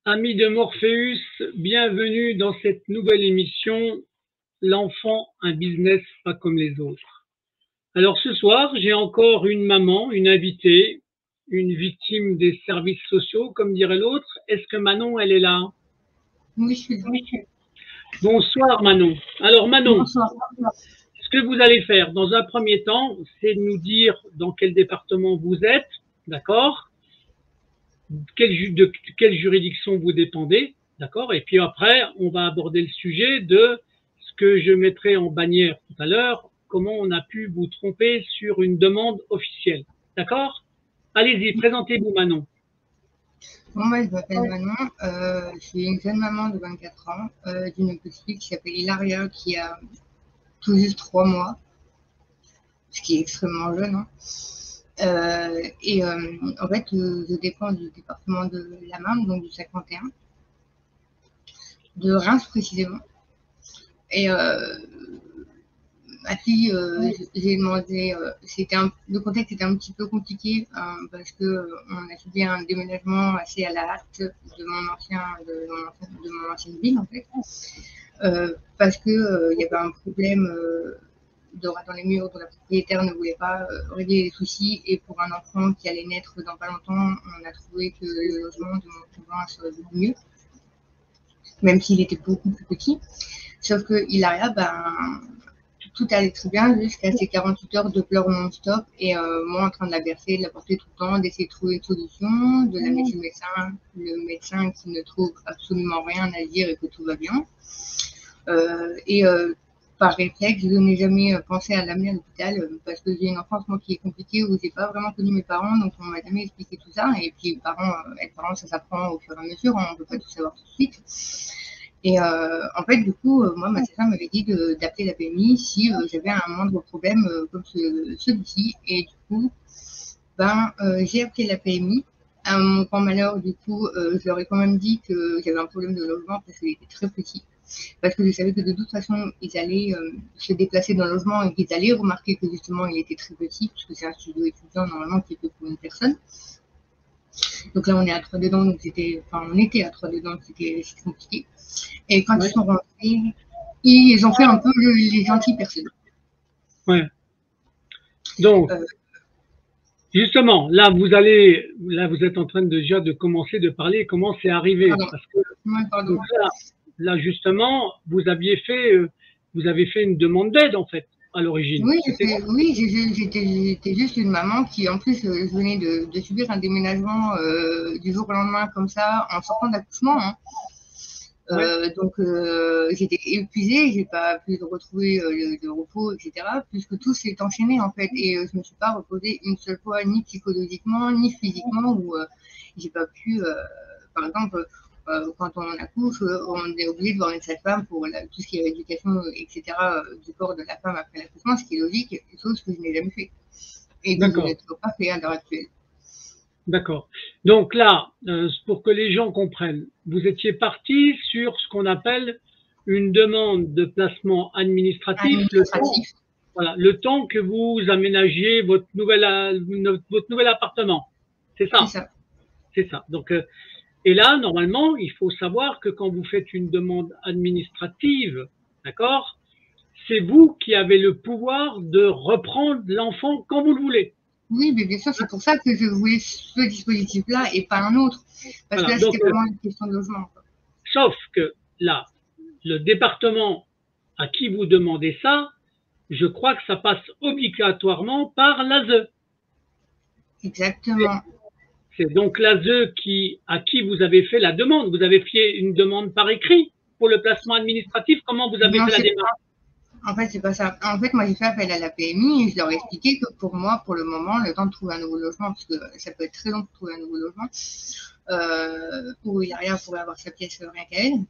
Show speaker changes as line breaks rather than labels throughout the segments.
Amis de Morpheus, bienvenue dans cette nouvelle émission L'enfant, un business pas comme les autres. Alors ce soir, j'ai encore une maman, une invitée, une victime des services sociaux, comme dirait l'autre. Est-ce que Manon, elle est là?
Oui, je suis là.
Bonsoir Manon. Alors Manon,
Bonsoir.
ce que vous allez faire dans un premier temps, c'est de nous dire dans quel département vous êtes, d'accord? De quelle juridiction vous dépendez, d'accord? Et puis après, on va aborder le sujet de ce que je mettrai en bannière tout à l'heure, comment on a pu vous tromper sur une demande officielle, d'accord? Allez-y, présentez-vous Manon.
Bon, moi, je m'appelle Manon. Je suis une jeune maman de 24 ans d'une petite fille qui s'appelle Hilaria, qui a tout juste 3 mois, ce qui est extrêmement jeune. Hein. En fait, je dépends du département de la Marne, donc du 51, de Reims précisément. Et ma fille, j'ai demandé, le contexte était un petit peu compliqué parce que on a subi un déménagement assez à la hâte de mon ancienne ville en fait, parce que il y avait un problème de rat dans les murs dont la propriétaire ne voulait pas régler les soucis, et pour un enfant qui allait naître dans pas longtemps, on a trouvé que le logement de mon conjoint serait beaucoup mieux, même s'il était beaucoup plus petit. Sauf que Hilaria, tout allait très bien jusqu'à ces 48 heures de pleurs non-stop, et moi en train de la bercer, de la porter tout le temps, d'essayer de trouver une solution, de la mettre chez le médecin qui ne trouve absolument rien à dire et que tout va bien. Par réflexe, je n'ai jamais pensé à l'amener à l'hôpital parce que j'ai une enfance moi qui est compliquée, où j'ai pas vraiment connu mes parents, donc on m'a jamais expliqué tout ça. Et puis être parent, ça s'apprend au fur et à mesure, hein, on peut pas tout savoir tout de suite. Et en fait, du coup, moi, ma sœur m'avait dit d'appeler la PMI si j'avais un moindre problème comme celui-ci. Et du coup, j'ai appelé la PMI. À mon grand malheur, du coup, je leur ai quand même dit que j'avais un problème de logement parce qu'il était très petit. Parce que je savais que de toute façon, ils allaient se déplacer dans le logement et qu'ils allaient remarquer que justement, il était très petit, puisque c'est un studio étudiant normalement qui est fait pour une personne. Donc là, on est à 3 dedans, donc on était à 3 dedans, c'était compliqué. Et quand ils sont rentrés, ils ont fait un peu les gentils personnes.
Ouais. Donc, justement, là, vous êtes en train déjà de commencer de parler comment c'est arrivé.
Pardon.
Parce que, donc là, justement, vous avez fait une demande d'aide, en fait, à l'origine.
Oui, j'étais juste une maman qui, en plus, je venais de subir un déménagement du jour au lendemain, comme ça, en sortant d'accouchement. Hein. Donc, j'étais épuisée, j'ai pas pu retrouver le repos, etc., puisque tout s'est enchaîné, en fait. Et je me suis pas reposée une seule fois, ni psychologiquement, ni physiquement, où j'ai pas pu, par exemple, quand on accouche, on est obligé de voir une sage-femme pour tout ce qui est rééducation, etc., du corps de la femme après l'accouchement, ce qui est logique, chose que je n'ai jamais fait. Et que je n'ai toujours pas fait à l'heure actuelle.
D'accord. Donc là, pour que les gens comprennent, vous étiez parti sur ce qu'on appelle une demande de placement administratif. Le temps que vous aménagiez votre nouvel appartement. C'est ça. C'est ça. Donc, et là, normalement, il faut savoir que quand vous faites une demande administrative, d'accord, c'est vous qui avez le pouvoir de reprendre l'enfant quand vous le voulez.
Oui, mais bien sûr, c'est pour ça que je voulais ce dispositif-là et pas un autre. Parce que là, c'était vraiment une question de logement.
Sauf que là, le département à qui vous demandez ça, je crois que ça passe obligatoirement par l'ASE.
Exactement.
C'est donc l'ASE à qui vous avez fait la demande. Vous avez fait une demande par écrit pour le placement administratif. Comment vous avez fait la démarche?
En fait, c'est pas ça. En fait, moi, j'ai fait appel à la PMI et je leur ai expliqué que pour moi, pour le moment, le temps de trouver un nouveau logement, parce que ça peut être très long pour trouver un nouveau logement, où Hilaria pourrait avoir sa pièce rien qu'à elle,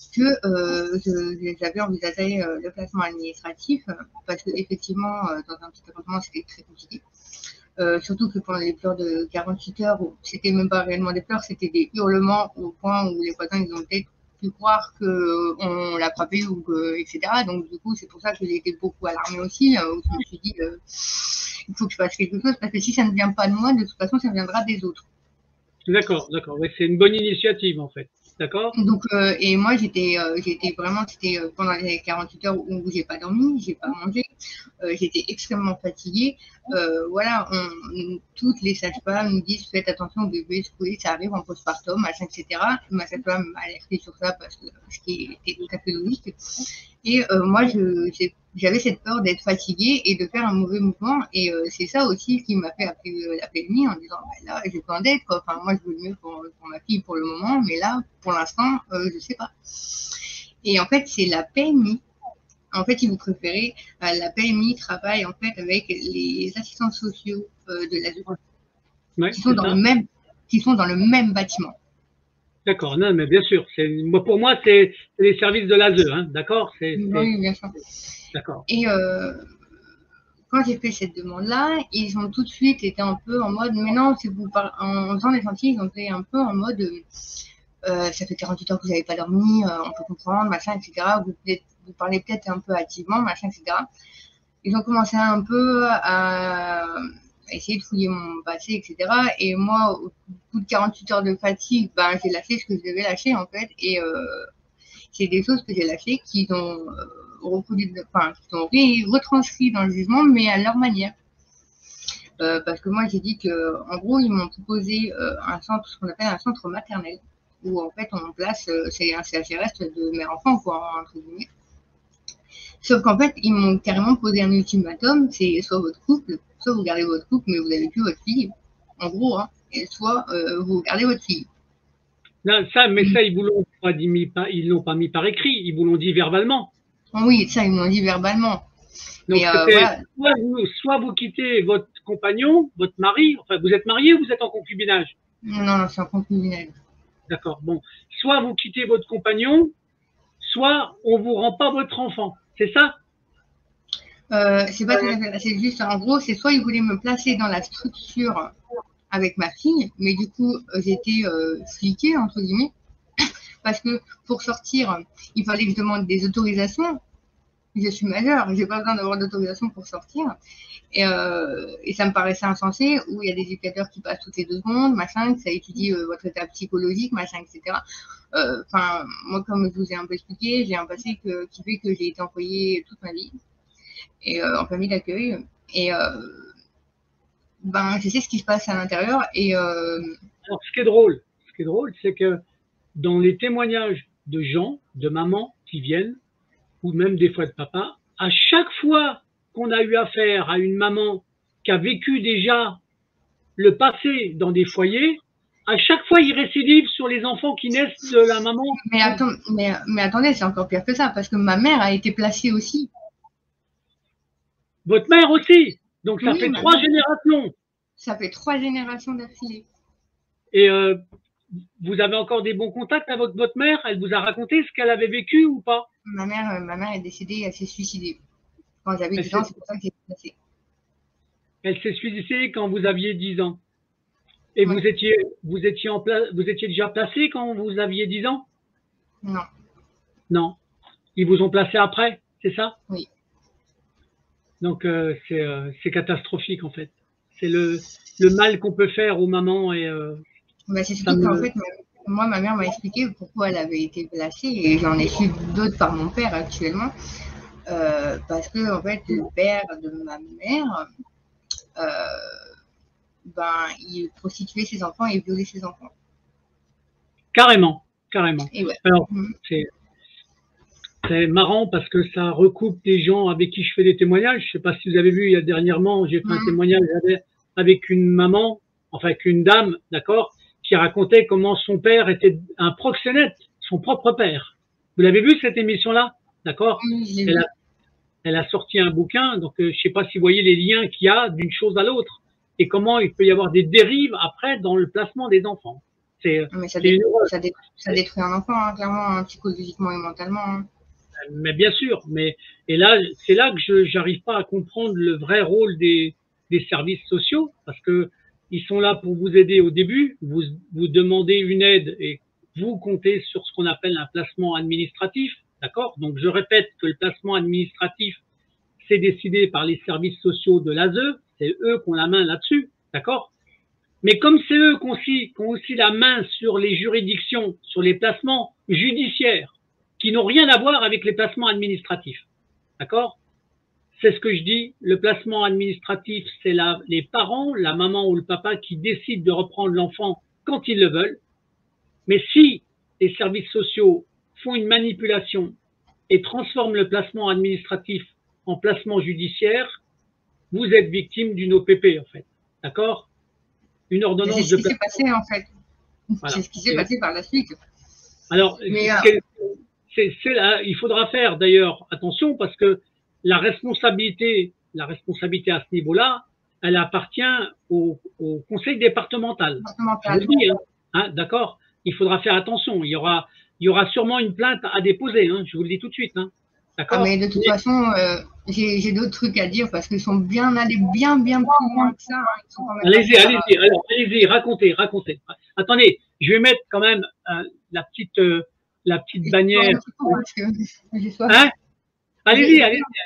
que j'avais envisagé le placement administratif, parce que effectivement, dans un petit appartement, c'était très compliqué. Surtout que pendant les pleurs de 48 heures, c'était même pas réellement des pleurs, c'était des hurlements au point où les voisins, ils ont peut-être pu croire qu'on l'a frappé, ou etc. Donc du coup, c'est pour ça que j'ai été beaucoup alarmée aussi, où je me suis dit, il faut que je fasse quelque chose, parce que si ça ne vient pas de moi, de toute façon, ça viendra des autres.
D'accord, d'accord. Ouais, c'est une bonne initiative, en fait. d'accord?
Donc, et moi, j'étais vraiment, c'était pendant les 48 heures où j'ai pas dormi, j'ai pas mangé, j'étais extrêmement fatiguée. Voilà, toutes les sages-femmes nous disent faites attention au bébé secoué, ça arrive en postpartum, machin, etc. Ma sage-femme m'a alerté sur ça parce que ce qui était tout à fait logique. Et moi, j'avais cette peur d'être fatiguée et de faire un mauvais mouvement. Et c'est ça aussi qui m'a fait appeler la PMI en disant bah, là, j'ai besoin d'aide. Enfin, moi, je veux le mieux pour ma fille pour le moment, mais là, pour l'instant, je sais pas. Et en fait, c'est la PMI. En fait, si vous préférez, la PMI travaille en fait avec les assistants sociaux de l'ASE
Ouais,
qui sont dans le même bâtiment.
D'accord, non, mais bien sûr. Pour moi, c'est les services de l'ASE, hein, d'accord?
Oui, bien sûr.
D'accord.
Et quand j'ai fait cette demande-là, ils ont tout de suite été un peu en mode, mais non, si vous en faisant les gentils, ils ont été un peu en mode, ça fait 48 heures que vous n'avez pas dormi, on peut comprendre, machin, etc. Vous parlez peut-être un peu hâtivement, machin, etc. Ils ont commencé un peu à essayer de fouiller mon passé, etc. Et moi, au bout de 48 heures de fatigue, ben, j'ai lâché ce que je devais lâcher, en fait. Et c'est des choses que j'ai lâchées qui ont retranscrit dans le jugement, mais à leur manière. Parce que moi, j'ai dit que, en gros, ils m'ont proposé un centre, ce qu'on appelle un centre maternel, où en fait, on place, c'est un CHRS de mère-enfant, quoi, entre guillemets. Sauf qu'en fait, ils m'ont carrément posé un ultimatum, c'est soit votre couple, soit vous gardez votre couple, mais vous n'avez plus votre fille, en gros, hein, et soit vous gardez votre fille.
Non, mais ça, ils l'ont pas mis par écrit, ils vous l'ont dit verbalement.
Oui, ça, ils m'ont dit verbalement.
Donc,
Mais
c'était
voilà.
soit vous quittez votre compagnon, votre mari, enfin, vous êtes marié ou vous êtes en concubinage?
Non, c'est un concubinage.
D'accord, bon. Soit vous quittez votre compagnon, soit on vous rend pas votre enfant. C'est ça?
C'est pas tout à fait ça. C'est juste, en gros, c'est soit ils voulaient me placer dans la structure avec ma fille, mais du coup, j'étais fliquée, entre guillemets, parce que pour sortir, il fallait que je demande des autorisations. Je suis majeure, j'ai pas besoin d'avoir d'autorisation pour sortir. Et ça me paraissait insensé, où il y a des éducateurs qui passent toutes les 2 secondes, machin, que ça étudie votre état psychologique, machin, etc. Enfin, moi, comme je vous ai un peu expliqué, j'ai un passé qui fait que j'ai été employée toute ma vie, et en famille d'accueil. Et ben, je sais ce qui se passe à l'intérieur. Et
Alors, ce qui est drôle, c'est que dans les témoignages de gens, de mamans qui viennent, ou même des fois de papa, à chaque fois qu'on a eu affaire à une maman qui a vécu déjà le passé dans des foyers, à chaque fois, ils récidivent sur les enfants qui naissent de la maman.
mais attendez, c'est encore pire que ça, parce que ma mère a été placée aussi.
Votre mère aussi. Donc, ça
Oui,
fait 3 générations.
Ça fait 3 générations d'affilée.
Et vous avez encore des bons contacts avec votre mère? Elle vous a raconté ce qu'elle avait vécu ou pas?
Ma mère est décédée, elle s'est suicidée. Quand j'avais 10 ans, c'est pour ça que j'ai été placée.
Elle s'est suicidée quand vous aviez 10 ans. Et
Ouais.
vous étiez déjà placé quand vous aviez 10 ans?
Non.
Non. Ils vous ont placé après, c'est ça?
Oui.
Donc c'est catastrophique en fait. C'est le mal qu'on peut faire aux mamans et
Bah, c'est surtout qu'en fait, moi, ma mère m'a expliqué pourquoi elle avait été placée, et j'en ai su d'autres par mon père actuellement. Parce que en fait, le père de ma mère, ben, il prostituait ses enfants et violait ses enfants.
Carrément, carrément.
Et ouais.
Alors c'est marrant parce que ça recoupe des gens avec qui je fais des témoignages. Je ne sais pas si vous avez vu, il y a dernièrement, j'ai fait un témoignage avec une maman, enfin avec une dame, d'accord, qui racontait comment son père était un proxénète, son propre père. Vous l'avez vu cette émission-là, d'accord? Elle a sorti un bouquin, donc je ne sais pas si vous voyez les liens qu'il y a d'une chose à l'autre et comment il peut y avoir des dérives après dans le placement des enfants.
Mais ça détruit un enfant, hein, clairement, hein, psychologiquement et mentalement. Hein.
Mais bien sûr, et là, c'est là que je n'arrive pas à comprendre le vrai rôle des services sociaux, parce que ils sont là pour vous aider au début, vous demandez une aide et vous comptez sur ce qu'on appelle un placement administratif, d'accord? Donc je répète que le placement administratif, c'est décidé par les services sociaux de l'ASE, c'est eux qui ont la main là-dessus, d'accord? Mais comme c'est eux qui ont aussi la main sur les juridictions, sur les placements judiciaires, qui n'ont rien à voir avec les placements administratifs. D'accord? C'est ce que je dis, le placement administratif, c'est les parents, la maman ou le papa qui décident de reprendre l'enfant quand ils le veulent. Mais si les services sociaux font une manipulation et transforment le placement administratif en placement judiciaire, vous êtes victime d'une OPP, en fait. D'accord? Une ordonnance de placement.
C'est ce qui s'est passé, en fait. Voilà. C'est ce qui s'est passé par la suite.
Alors, il faudra faire d'ailleurs attention parce que la responsabilité à ce niveau-là, elle appartient au conseil départemental. Je vous le dis, hein, d'accord? Il faudra faire attention. Il y aura sûrement une plainte à déposer. Hein, je vous le dis tout de suite. Hein, d'accord?
Mais de toute façon, j'ai d'autres trucs à dire parce qu'ils sont bien allés bien plus loin que ça. Hein.
Allez-y, racontez. Attendez, je vais mettre quand même la petite bannière. Hein? Allez-y.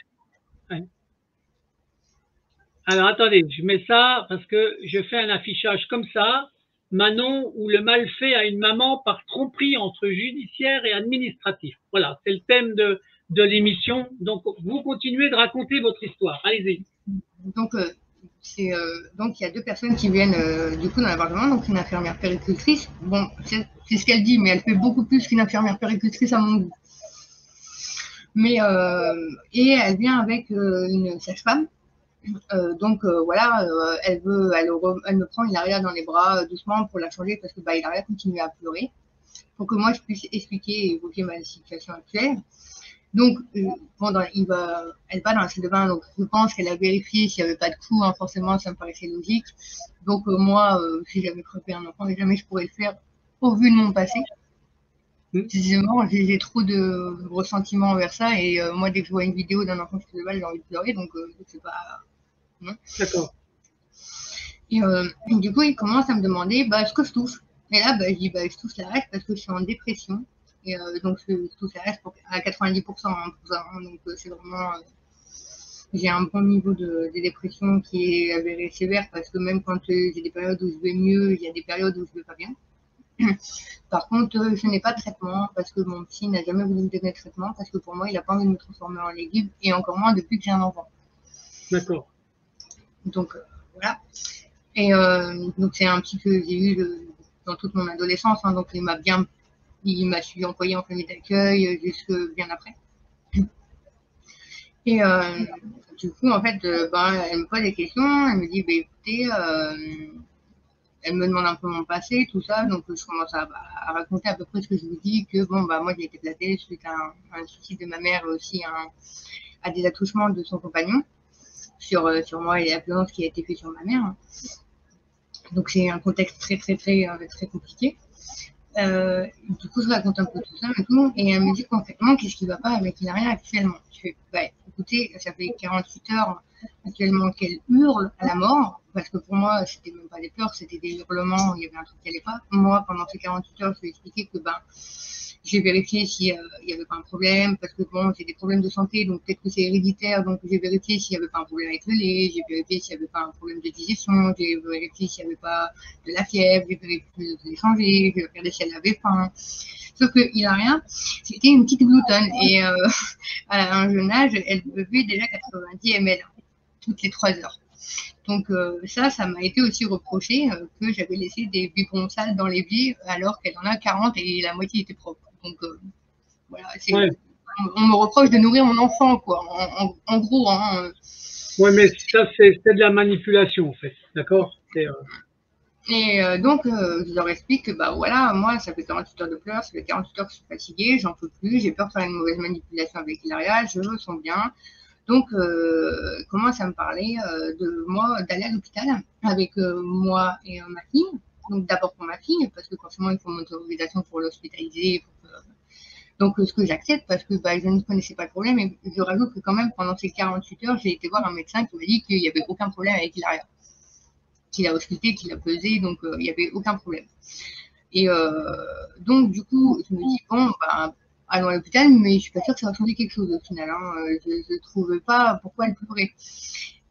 Alors, attendez, je mets ça parce que je fais un affichage comme ça. Manon ou le mal fait à une maman par tromperie entre judiciaire et administratif. Voilà, c'est le thème de l'émission. Donc, vous continuez de raconter votre histoire. Allez-y.
Donc, donc il y a deux personnes qui viennent du coup dans l'appartement, donc une infirmière péricultrice. Bon, c'est ce qu'elle dit, mais elle fait beaucoup plus qu'une infirmière péricultrice à mon goût. Mais et elle vient avec une sage-femme. Donc voilà, elle me prend Hilaria dans les bras doucement pour la changer parce que Hilaria continue à pleurer pour que moi je puisse expliquer et évoquer ma situation actuelle. Donc elle va dans la salle de bain, donc je pense qu'elle a vérifié s'il n'y avait pas de coups, hein, forcément ça me paraissait logique. Donc moi, si j'avais crevé un enfant, jamais je pourrais le faire au vu de mon passé. Précisément, j'ai trop de ressentiments envers ça et moi dès que je vois une vidéo d'un enfant qui se fait mal, j'ai envie de pleurer, donc c'est pas...
D'accord.
Et du coup, il commence à me demander ce que je touche. Et là, je dis je touche la reste parce que je suis en dépression. Et donc, je touche la reste à 90% pour ça. Hein, donc, c'est vraiment. J'ai un bon niveau de dépression qui est avéré sévère parce que même quand j'ai des périodes où je vais mieux, il y a des périodes où je vais pas bien. Par contre, je n'ai pas de traitement parce que mon psy n'a jamais voulu me donner de traitement parce que pour moi, il n'a pas envie de me transformer en légume et encore moins depuis que j'ai un enfant.
D'accord.
Donc voilà. Et donc c'est un petit que j'ai eu dans toute mon adolescence. Hein, donc il m'a suivi employé en famille d'accueil jusque bien après. Et du coup en fait, elle me pose des questions. Elle me dit écoutez, elle me demande un peu mon passé, tout ça. Donc je commence à raconter à peu près ce que je vous dis que moi j'ai été platée suite à un suicide de ma mère et aussi à des attouchements de son compagnon. Sur moi et la violence qui a été faite sur ma mère. Donc c'est un contexte très compliqué. Du coup, je raconte un peu tout ça et tout, et elle me dit concrètement qu'est-ce qui ne va pas avec Hilaria actuellement. Je fais écoutez, ça fait 48 heures actuellement qu'elle hurle à la mort, parce que pour moi, c'était même pas des pleurs, c'était des hurlements, il y avait un truc qui n'allait pas. Moi, pendant ces 48 heures, je lui ai expliqué que j'ai vérifié s'il n'y avait pas un problème, parce que j'ai des problèmes de santé, donc peut-être que c'est héréditaire, donc j'ai vérifié s'il n'y avait pas un problème avec le lait, j'ai vérifié s'il n'y avait pas un problème de digestion, j'ai vérifié s'il n'y avait pas de la fièvre, j'ai vérifié de changer, j'ai regardé si elle avait faim. Sauf que Hilaria, c'était une petite gloutonne, et à un jeune âge, elle buvait déjà 90 ml toutes les 3 heures. Donc ça m'a été aussi reproché que j'avais laissé des biberons sales dans l'évier alors qu'elle en a 40 et la moitié était propre. Donc voilà, on me reproche de nourrir mon enfant, quoi, en gros. Hein.
Oui, mais ça, c'est de la manipulation, en fait, d'accord?
Et donc, je leur explique que voilà, moi, ça fait 48 heures de pleurs, ça fait 48 heures que je suis fatiguée, j'en peux plus, j'ai peur de faire une mauvaise manipulation avec Hilaria, je me sens bien. Donc, commence à me parler de moi, d'aller à l'hôpital avec moi et ma fille. Donc, d'abord pour ma fille, parce que forcément, il faut mon autorisation pour l'hospitaliser. Donc, ce que j'accepte, parce que je ne connaissais pas le problème. Et je rajoute que quand même, pendant ces 48 heures, j'ai été voir un médecin qui m'a dit qu'il n'y avait aucun problème avec Hilaria. Qu'il a ausculté, qu'il a pesé, donc il n'y avait aucun problème. Et donc, du coup, je me dis, allons à l'hôpital, mais je suis pas sûre que ça va changer quelque chose au final. Hein. Je ne trouvais pas pourquoi elle pleurait.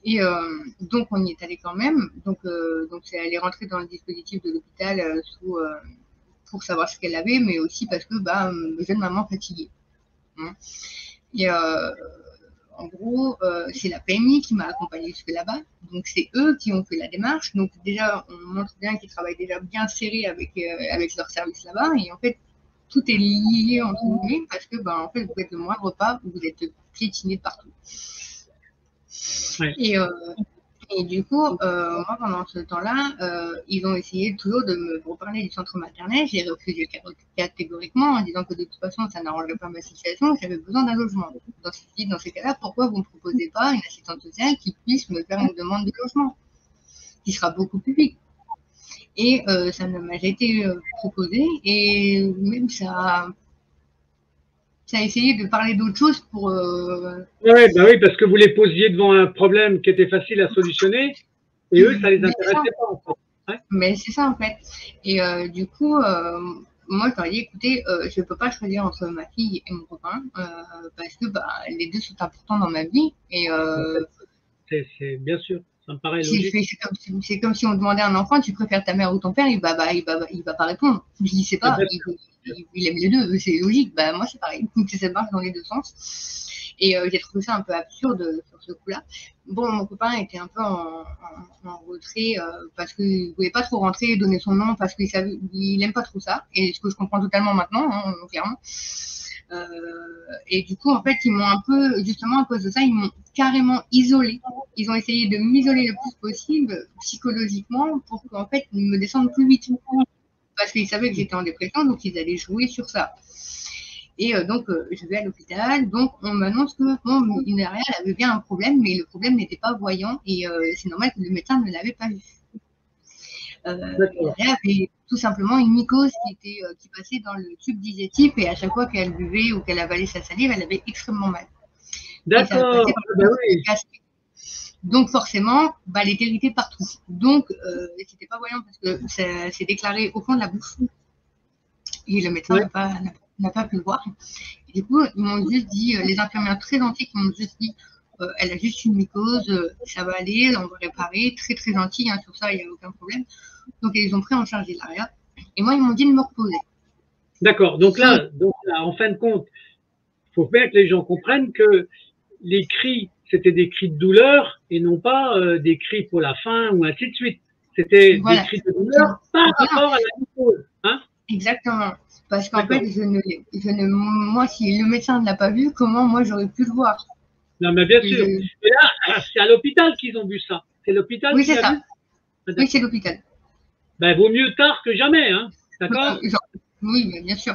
Et donc, on y est allé quand même. Donc elle est rentrée dans le dispositif de l'hôpital pour savoir ce qu'elle avait, mais aussi parce que jeune maman fatiguée. Hein. Et en gros, c'est la PMI qui m'a accompagnée jusque là-bas. Donc, c'est eux qui ont fait la démarche. Donc, déjà, on montre bien qu'ils travaillent déjà bien serré avec leur service là-bas. Et en fait, tout est lié entre guillemets parce que, en fait, vous faites le moindre pas où vous êtes piétiné de partout.
Ouais.
Et du coup, moi, pendant ce temps-là, ils ont essayé toujours de me reparler du centre maternel. J'ai refusé catégoriquement en disant que de toute façon, ça n'arrangerait pas ma situation et j'avais besoin d'un logement. Dans ces cas-là, pourquoi vous ne me proposez pas une assistante sociale qui puisse me faire une demande de logement, qui sera beaucoup plus vite? Et ça ne m'a jamais été proposé. Et même ça a essayé de parler d'autre chose pour...
Ouais, oui, parce que vous les posiez devant un problème qui était facile à solutionner, et eux, ça les intéressait pas, en fait. Ouais.
Mais c'est ça, en fait. Et du coup, moi, je leur ai dit, écoutez, je ne peux pas choisir entre ma fille et mon copain, parce que les deux sont importants dans ma vie. Et
c'est bien sûr, ça me paraît logique.
C'est comme si on demandait à un enfant, tu préfères ta mère ou ton père, il va pas répondre. Je dis, c'est pas, il aime les deux, c'est logique. Moi, c'est pareil. Donc, ça marche dans les deux sens. Et j'ai trouvé ça un peu absurde sur ce coup-là. Bon, mon copain était un peu en retrait parce qu'il ne voulait pas trop rentrer et donner son nom parce qu'il n'aime pas trop ça. Et ce que je comprends totalement maintenant, hein, clairement. Et du coup, en fait, ils m'ont un peu, justement à cause de ça, ils m'ont carrément isolée. Ils ont essayé de m'isoler le plus possible psychologiquement pour qu'en fait, ils me descendent plus vite. Parce qu'ils savaient que j'étais en dépression, donc ils allaient jouer sur ça. Et donc, je vais à l'hôpital. Donc, on m'annonce que une arrière, elle avait bien un problème, mais le problème n'était pas voyant. Et c'est normal que le médecin ne l'avait pas vu. Elle avait tout simplement une mycose qui passait dans le tube digestif. Et à chaque fois qu'elle buvait ou qu'elle avalait sa salive, elle avait extrêmement mal.
D'accord. Oui.
Donc, forcément, elle était irritée partout. Donc, c'était pas voyant parce que ça s'est déclaré au fond de la bouche. Et le médecin n'a pas pu le voir. Et du coup, ils m'ont juste dit, les infirmières très gentilles qui m'ont juste dit, elle a juste une mycose, ça va aller, on va réparer, très très gentil, hein, sur ça, il n'y a aucun problème. Donc, ils ont pris en charge Hilaria. Et moi, ils m'ont dit de me reposer.
D'accord. Donc là, en fin de compte, il faut bien que les gens comprennent que les cris, c'était des cris de douleur et non pas des cris pour la faim ou ainsi de suite. C'était des cris de douleur par rapport à la mycose. Hein?
Exactement. Parce qu'en fait, moi, si le médecin ne l'a pas vu, comment moi j'aurais pu le voir?
Non, mais bien sûr. Mais là, c'est à l'hôpital qu'ils ont vu ça. C'est l'hôpital
qui l'a vu? Oui, c'est l'hôpital.
Vaut mieux tard que jamais, hein. D'accord?
Oui, mais bien sûr.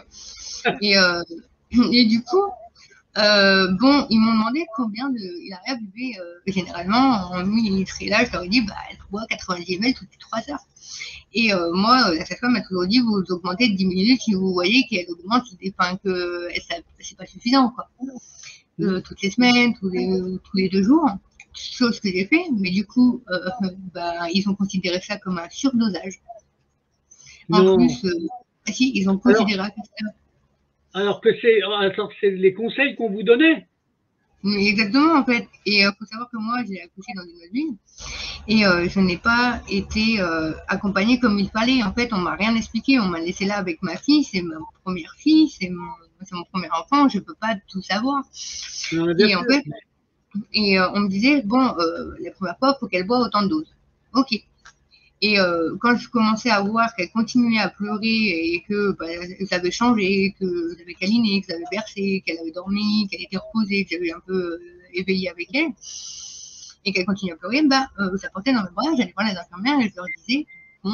Et du coup, ils m'ont demandé combien Hilaria buvait généralement en millilitres. Et là, je leur ai dit, elle boit 90 ml toutes les 3 heures. Et moi, la sage-femme m'a toujours dit, vous augmentez de 10 minutes si vous voyez qu'elle augmente, que c'est pas suffisant, quoi. Toutes les semaines, tous les 2 jours, chose que j'ai fait, mais du coup, ils ont considéré ça comme un surdosage. En plus, si, ils ont considéré ça.
Alors que c'est les conseils qu'on vous donnait.
Mais exactement, en fait. Et il faut savoir que moi, j'ai accouché dans une autre ville. Et je n'ai pas été accompagnée comme il fallait. En fait, on m'a rien expliqué. On m'a laissé là avec ma fille. C'est ma première fille. C'est mon premier enfant. Je ne peux pas tout savoir. Et en fait, on me disait, la première fois, il faut qu'elle boive autant de doses. Ok. Et quand je commençais à voir qu'elle continuait à pleurer et que ça avait changé, que j'avais câliné, que j'avais bercé, qu'elle avait dormi, qu'elle était reposée, que j'avais un peu éveillé avec elle, et qu'elle continuait à pleurer, ça portait dans mes bras, j'allais voir les infirmières et je leur disais,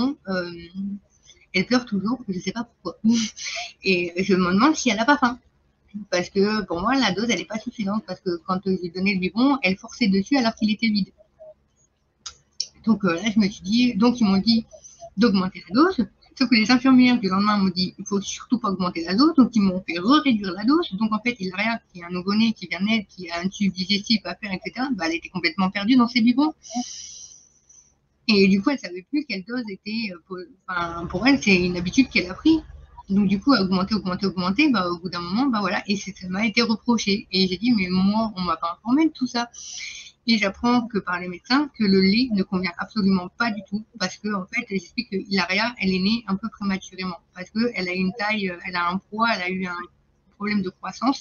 elle pleure toujours, je ne sais pas pourquoi. Et je me demande si elle n'a pas faim. Parce que pour moi, la dose, elle n'est pas suffisante, parce que quand j'ai donné le biberon, elle forçait dessus alors qu'il était vide. Donc là, je me suis dit, donc ils m'ont dit d'augmenter la dose, sauf que les infirmières du lendemain m'ont dit, il ne faut surtout pas augmenter la dose, donc ils m'ont fait réduire la dose. Donc en fait, Hilaria, qui est un nouveau-né, qui vient de naître, qui a un tube digestif à faire, etc., elle était complètement perdue dans ses biberons. Et du coup, elle ne savait plus quelle dose était, pour elle, c'est une habitude qu'elle a pris. Donc du coup, augmenter, au bout d'un moment, voilà, et ça m'a été reproché. Et j'ai dit, mais moi, on ne m'a pas informé de tout ça. Et j'apprends que par les médecins que le lait ne convient absolument pas du tout parce que en fait, j'explique que Hilaria, elle est née un peu prématurément parce que elle a une taille, elle a un poids, elle a eu un problème de croissance,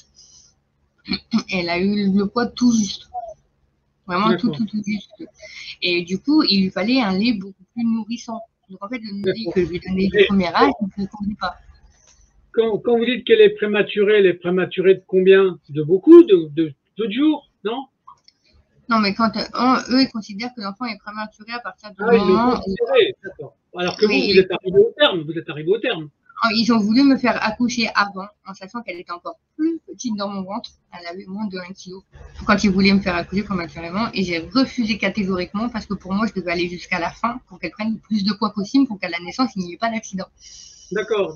elle a eu le poids tout juste, vraiment tout juste. Et du coup, il lui fallait un lait beaucoup plus nourrissant. Donc en fait, le lait que je lui ai donné du premier âge, il ne convenait pas.
Quand vous dites qu'elle est prématurée de combien? De beaucoup? De peu de jours? Non?
Non, mais quand eux, ils considèrent que l'enfant est prématuré à partir du
Ah, ils l'ont
moment
considéré, d'accord. Alors que
mais,
vous êtes arrivé au terme, vous êtes arrivé au terme.
Ils ont voulu me faire accoucher avant, en sachant qu'elle était encore plus petite dans mon ventre. Elle avait moins de 1 kg. Quand ils voulaient me faire accoucher prématurément, et j'ai refusé catégoriquement parce que pour moi, je devais aller jusqu'à la fin pour qu'elle prenne le plus de poids possible pour qu'à la naissance, il n'y ait pas d'accident.
D'accord.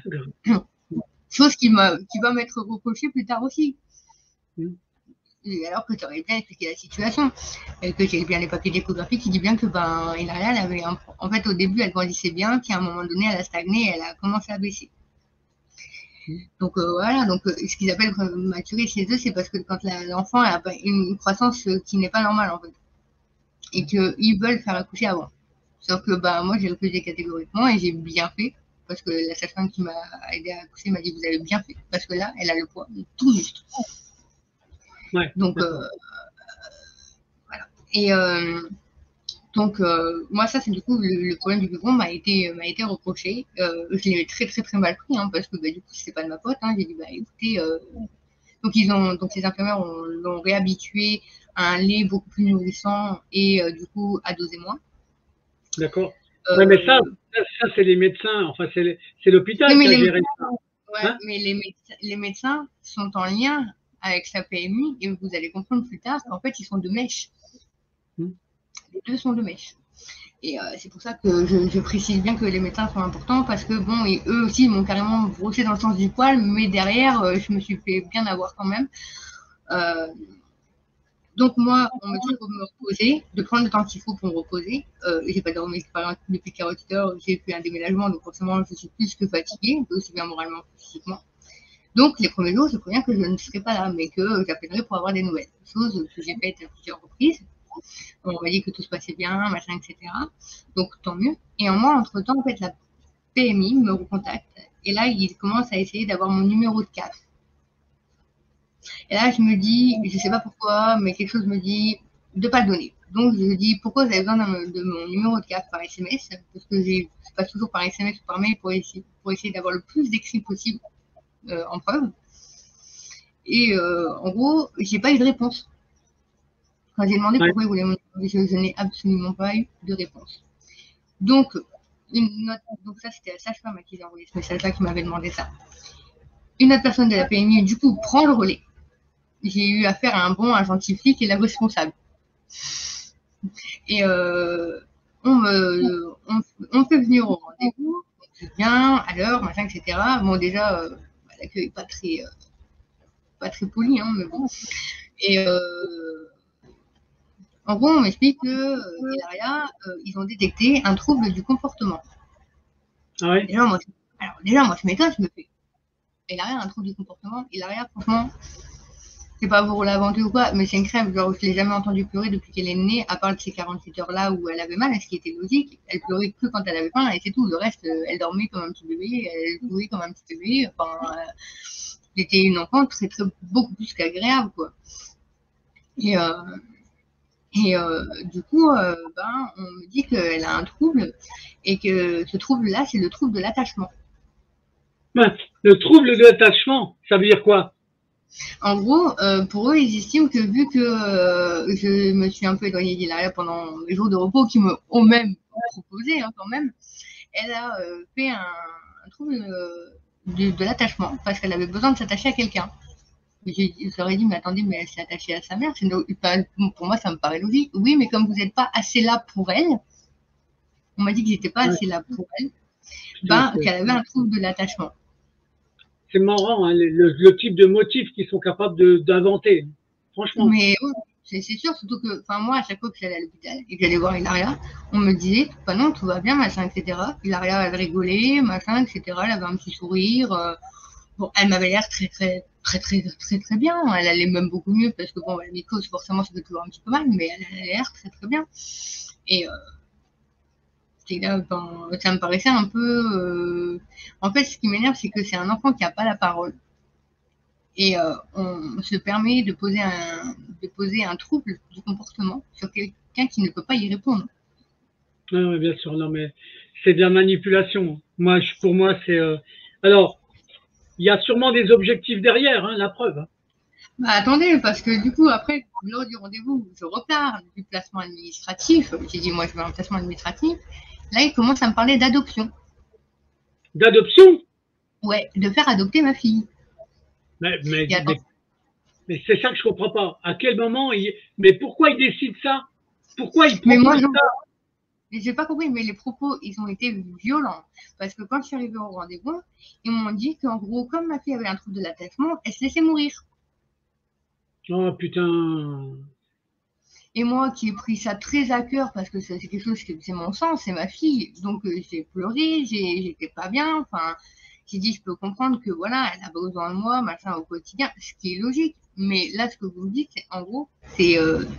Chose qui va m'être reprochée plus tard aussi. Alors que tu aurais bien expliqué la situation, et que j'ai bien les papiers d'échographie qui disent bien que Hilaria, elle avait en fait au début elle grandissait bien, puis à un moment donné elle a stagné, elle a commencé à baisser. Donc voilà, donc ce qu'ils appellent prématuré chez eux, c'est parce que quand l'enfant a une croissance qui n'est pas normale en fait, et qu'ils veulent faire accoucher avant. Sauf que moi j'ai refusé catégoriquement et j'ai bien fait, parce que la sage-femme qui m'a aidé à accoucher m'a dit vous avez bien fait, parce que là elle a le poids tout juste.
Ouais,
donc voilà. Et donc moi ça c'est du coup le problème du biberon m'a été reproché. Je l'ai très très très mal pris parce que du coup c'est pas de ma faute. J'ai dit écoutez, donc les infirmières l'ont réhabitué à un lait beaucoup plus nourrissant et du coup à doser moins.
D'accord. Ouais, mais ça c'est les médecins, enfin c'est l'hôpital qui a géré ça.
Ouais, mais les médecins sont en lien avec sa PMI et vous allez comprendre plus tard qu'en fait ils sont de mèche. Les deux sont de mèche. Et c'est pour ça que je précise bien que les médecins sont importants parce que bon, et eux aussi ils m'ont carrément brossé dans le sens du poil, mais derrière je me suis fait bien avoir quand même. Donc moi, on me dit pour me reposer, de prendre le temps qu'il faut pour me reposer. J'ai pas dormi depuis 48 heures, j'ai fait un déménagement, donc forcément je suis plus que fatiguée, aussi bien moralement que physiquement. Donc les premiers jours, je préviens que je ne serai pas là, mais que j'appellerai pour avoir des nouvelles. Chose que j'ai faite à plusieurs reprises. On m'a dit que tout se passait bien, machin, etc. Donc tant mieux. Et moi, entre-temps, en fait, la PMI me recontacte. Et là, il commence à essayer d'avoir mon numéro de CAF. Et là, je me dis, je ne sais pas pourquoi, mais quelque chose me dit de ne pas le donner. Donc, je dis, pourquoi vous avez besoin de mon numéro de CAF par SMS? Parce que je passe toujours par SMS ou par mail pour essayer d'avoir le plus d'écrits possible en preuve. Et en gros, je n'ai pas eu de réponse. Quand j'ai demandé pourquoi ils voulaient mon numéro, je n'ai absolument pas eu de réponse. Donc, donc ça, c'était la sage-femme à qui j'ai envoyé ce message-là qui m'avait demandé ça. Une autre personne de la PMI, du coup, prend le relais. J'ai eu affaire à un bon agent flic et la responsable. Et on me fait venir au rendez-vous, c'est bien, à l'heure, machin, etc. Bon, déjà, l'accueil n'est pas très poli, mais bon. Et en gros, on m'explique que Hilaria, ils ont détecté un trouble du comportement.
Ah ouais.
Déjà, moi, je m'étonne, je me fais. Hilaria a un trouble du comportement. Hilaria, franchement, c'est pas pour l'inventer ou quoi, mais c'est une crème. Genre, je l'ai jamais entendue pleurer depuis qu'elle est née, à part de ces 48 heures-là où elle avait mal, ce qui était logique. Elle pleurait que quand elle avait faim, et c'est tout. Le reste, elle dormait comme un petit bébé, elle jouait comme un petit bébé. Enfin, c'était une enfant très, très, beaucoup plus qu'agréable, quoi. Et du coup, on me dit qu'elle a un trouble, et que ce trouble-là, c'est le trouble de l'attachement.
Le trouble de l'attachement, ça veut dire quoi?
En gros, pour eux, ils estiment que vu que je me suis un peu éloignée d'Hilaria pendant les jours de repos qu'ils m'ont même proposé quand même, elle a fait un trouble de l'attachement parce qu'elle avait besoin de s'attacher à quelqu'un. Je leur ai dit, mais attendez, mais elle s'est attachée à sa mère. Pour moi, ça me paraît logique. Oui, mais comme vous n'êtes pas assez là pour elle, on m'a dit que j'étais pas assez là pour elle, qu'elle avait un trouble de l'attachement.
C'est marrant, le type de motifs qu'ils sont capables d'inventer, franchement.
Mais c'est sûr, surtout que, moi, à chaque fois que j'allais à l'hôpital et que j'allais voir Hilaria, on me disait, non, tout va bien, machin, etc. Hilaria, elle rigolait, machin, etc. Elle avait un petit sourire. Bon, elle m'avait l'air très, très, très bien. Elle allait même beaucoup mieux parce que bon, la mycose, forcément, ça fait toujours un petit peu mal, mais elle a l'air très bien. Et là, ça me paraissait un peu. En fait, ce qui m'énerve, c'est que c'est un enfant qui n'a pas la parole. Et on se permet de poser un trouble du comportement sur quelqu'un qui ne peut pas y répondre.
Oui, bien sûr, non, mais c'est de la manipulation. Pour moi, c'est. Alors, il y a sûrement des objectifs derrière, hein, la preuve.
Bah, attendez, parce que du coup, après, lors du rendez-vous, je reparle du placement administratif. J'ai dit, moi, je veux un placement administratif. Là, il commence à me parler d'adoption.
D'adoption?
Ouais, de faire adopter ma fille.
Mais c'est ça que je comprends pas. À quel moment mais pourquoi il décide ça? Pourquoi il propose
mais moi, non.
ça?
J'ai pas compris, mais les propos, ils ont été violents. Parce que quand je suis arrivée au rendez-vous, ils m'ont dit qu'en gros, comme ma fille avait un trouble de l'attachement, elle se laissait mourir.
Oh putain.
Et moi qui ai pris ça très à cœur parce que c'est quelque chose c'est mon sang, c'est ma fille. Donc j'ai pleuré, j'étais pas bien. Enfin, j'ai dit je peux comprendre que voilà, elle a besoin de moi, machin au quotidien, ce qui est logique. Mais là, ce que vous me dites, c'est en gros, c'est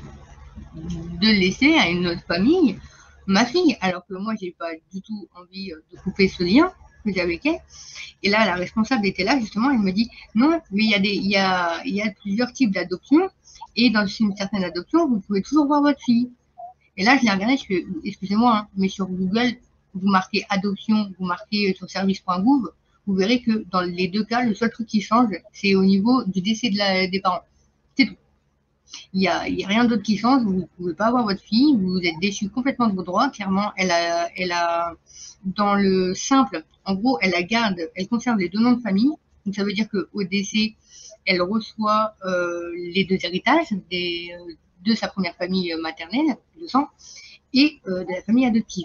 de laisser à une autre famille ma fille, alors que moi j'ai pas du tout envie de couper ce lien que j'ai avec elle. Et là, la responsable était là, justement, elle me dit non, mais il y a plusieurs types d'adoption, et dans une certaine adoption, vous pouvez toujours voir votre fille. Et là, je l'ai regardé, je fais, excusez-moi, hein, mais sur Google, vous marquez adoption, vous marquez sur service.gouv, vous verrez que dans les deux cas, le seul truc qui change, c'est au niveau du décès des parents. C'est tout. Il y a rien d'autre qui change, vous ne pouvez pas avoir votre fille, vous êtes déchu complètement de vos droits. Clairement, elle a dans le simple, en gros, elle conserve les deux noms de famille. Donc ça veut dire qu'au décès, elle reçoit les deux héritages de sa première famille maternelle, de sang, et de la famille adoptive.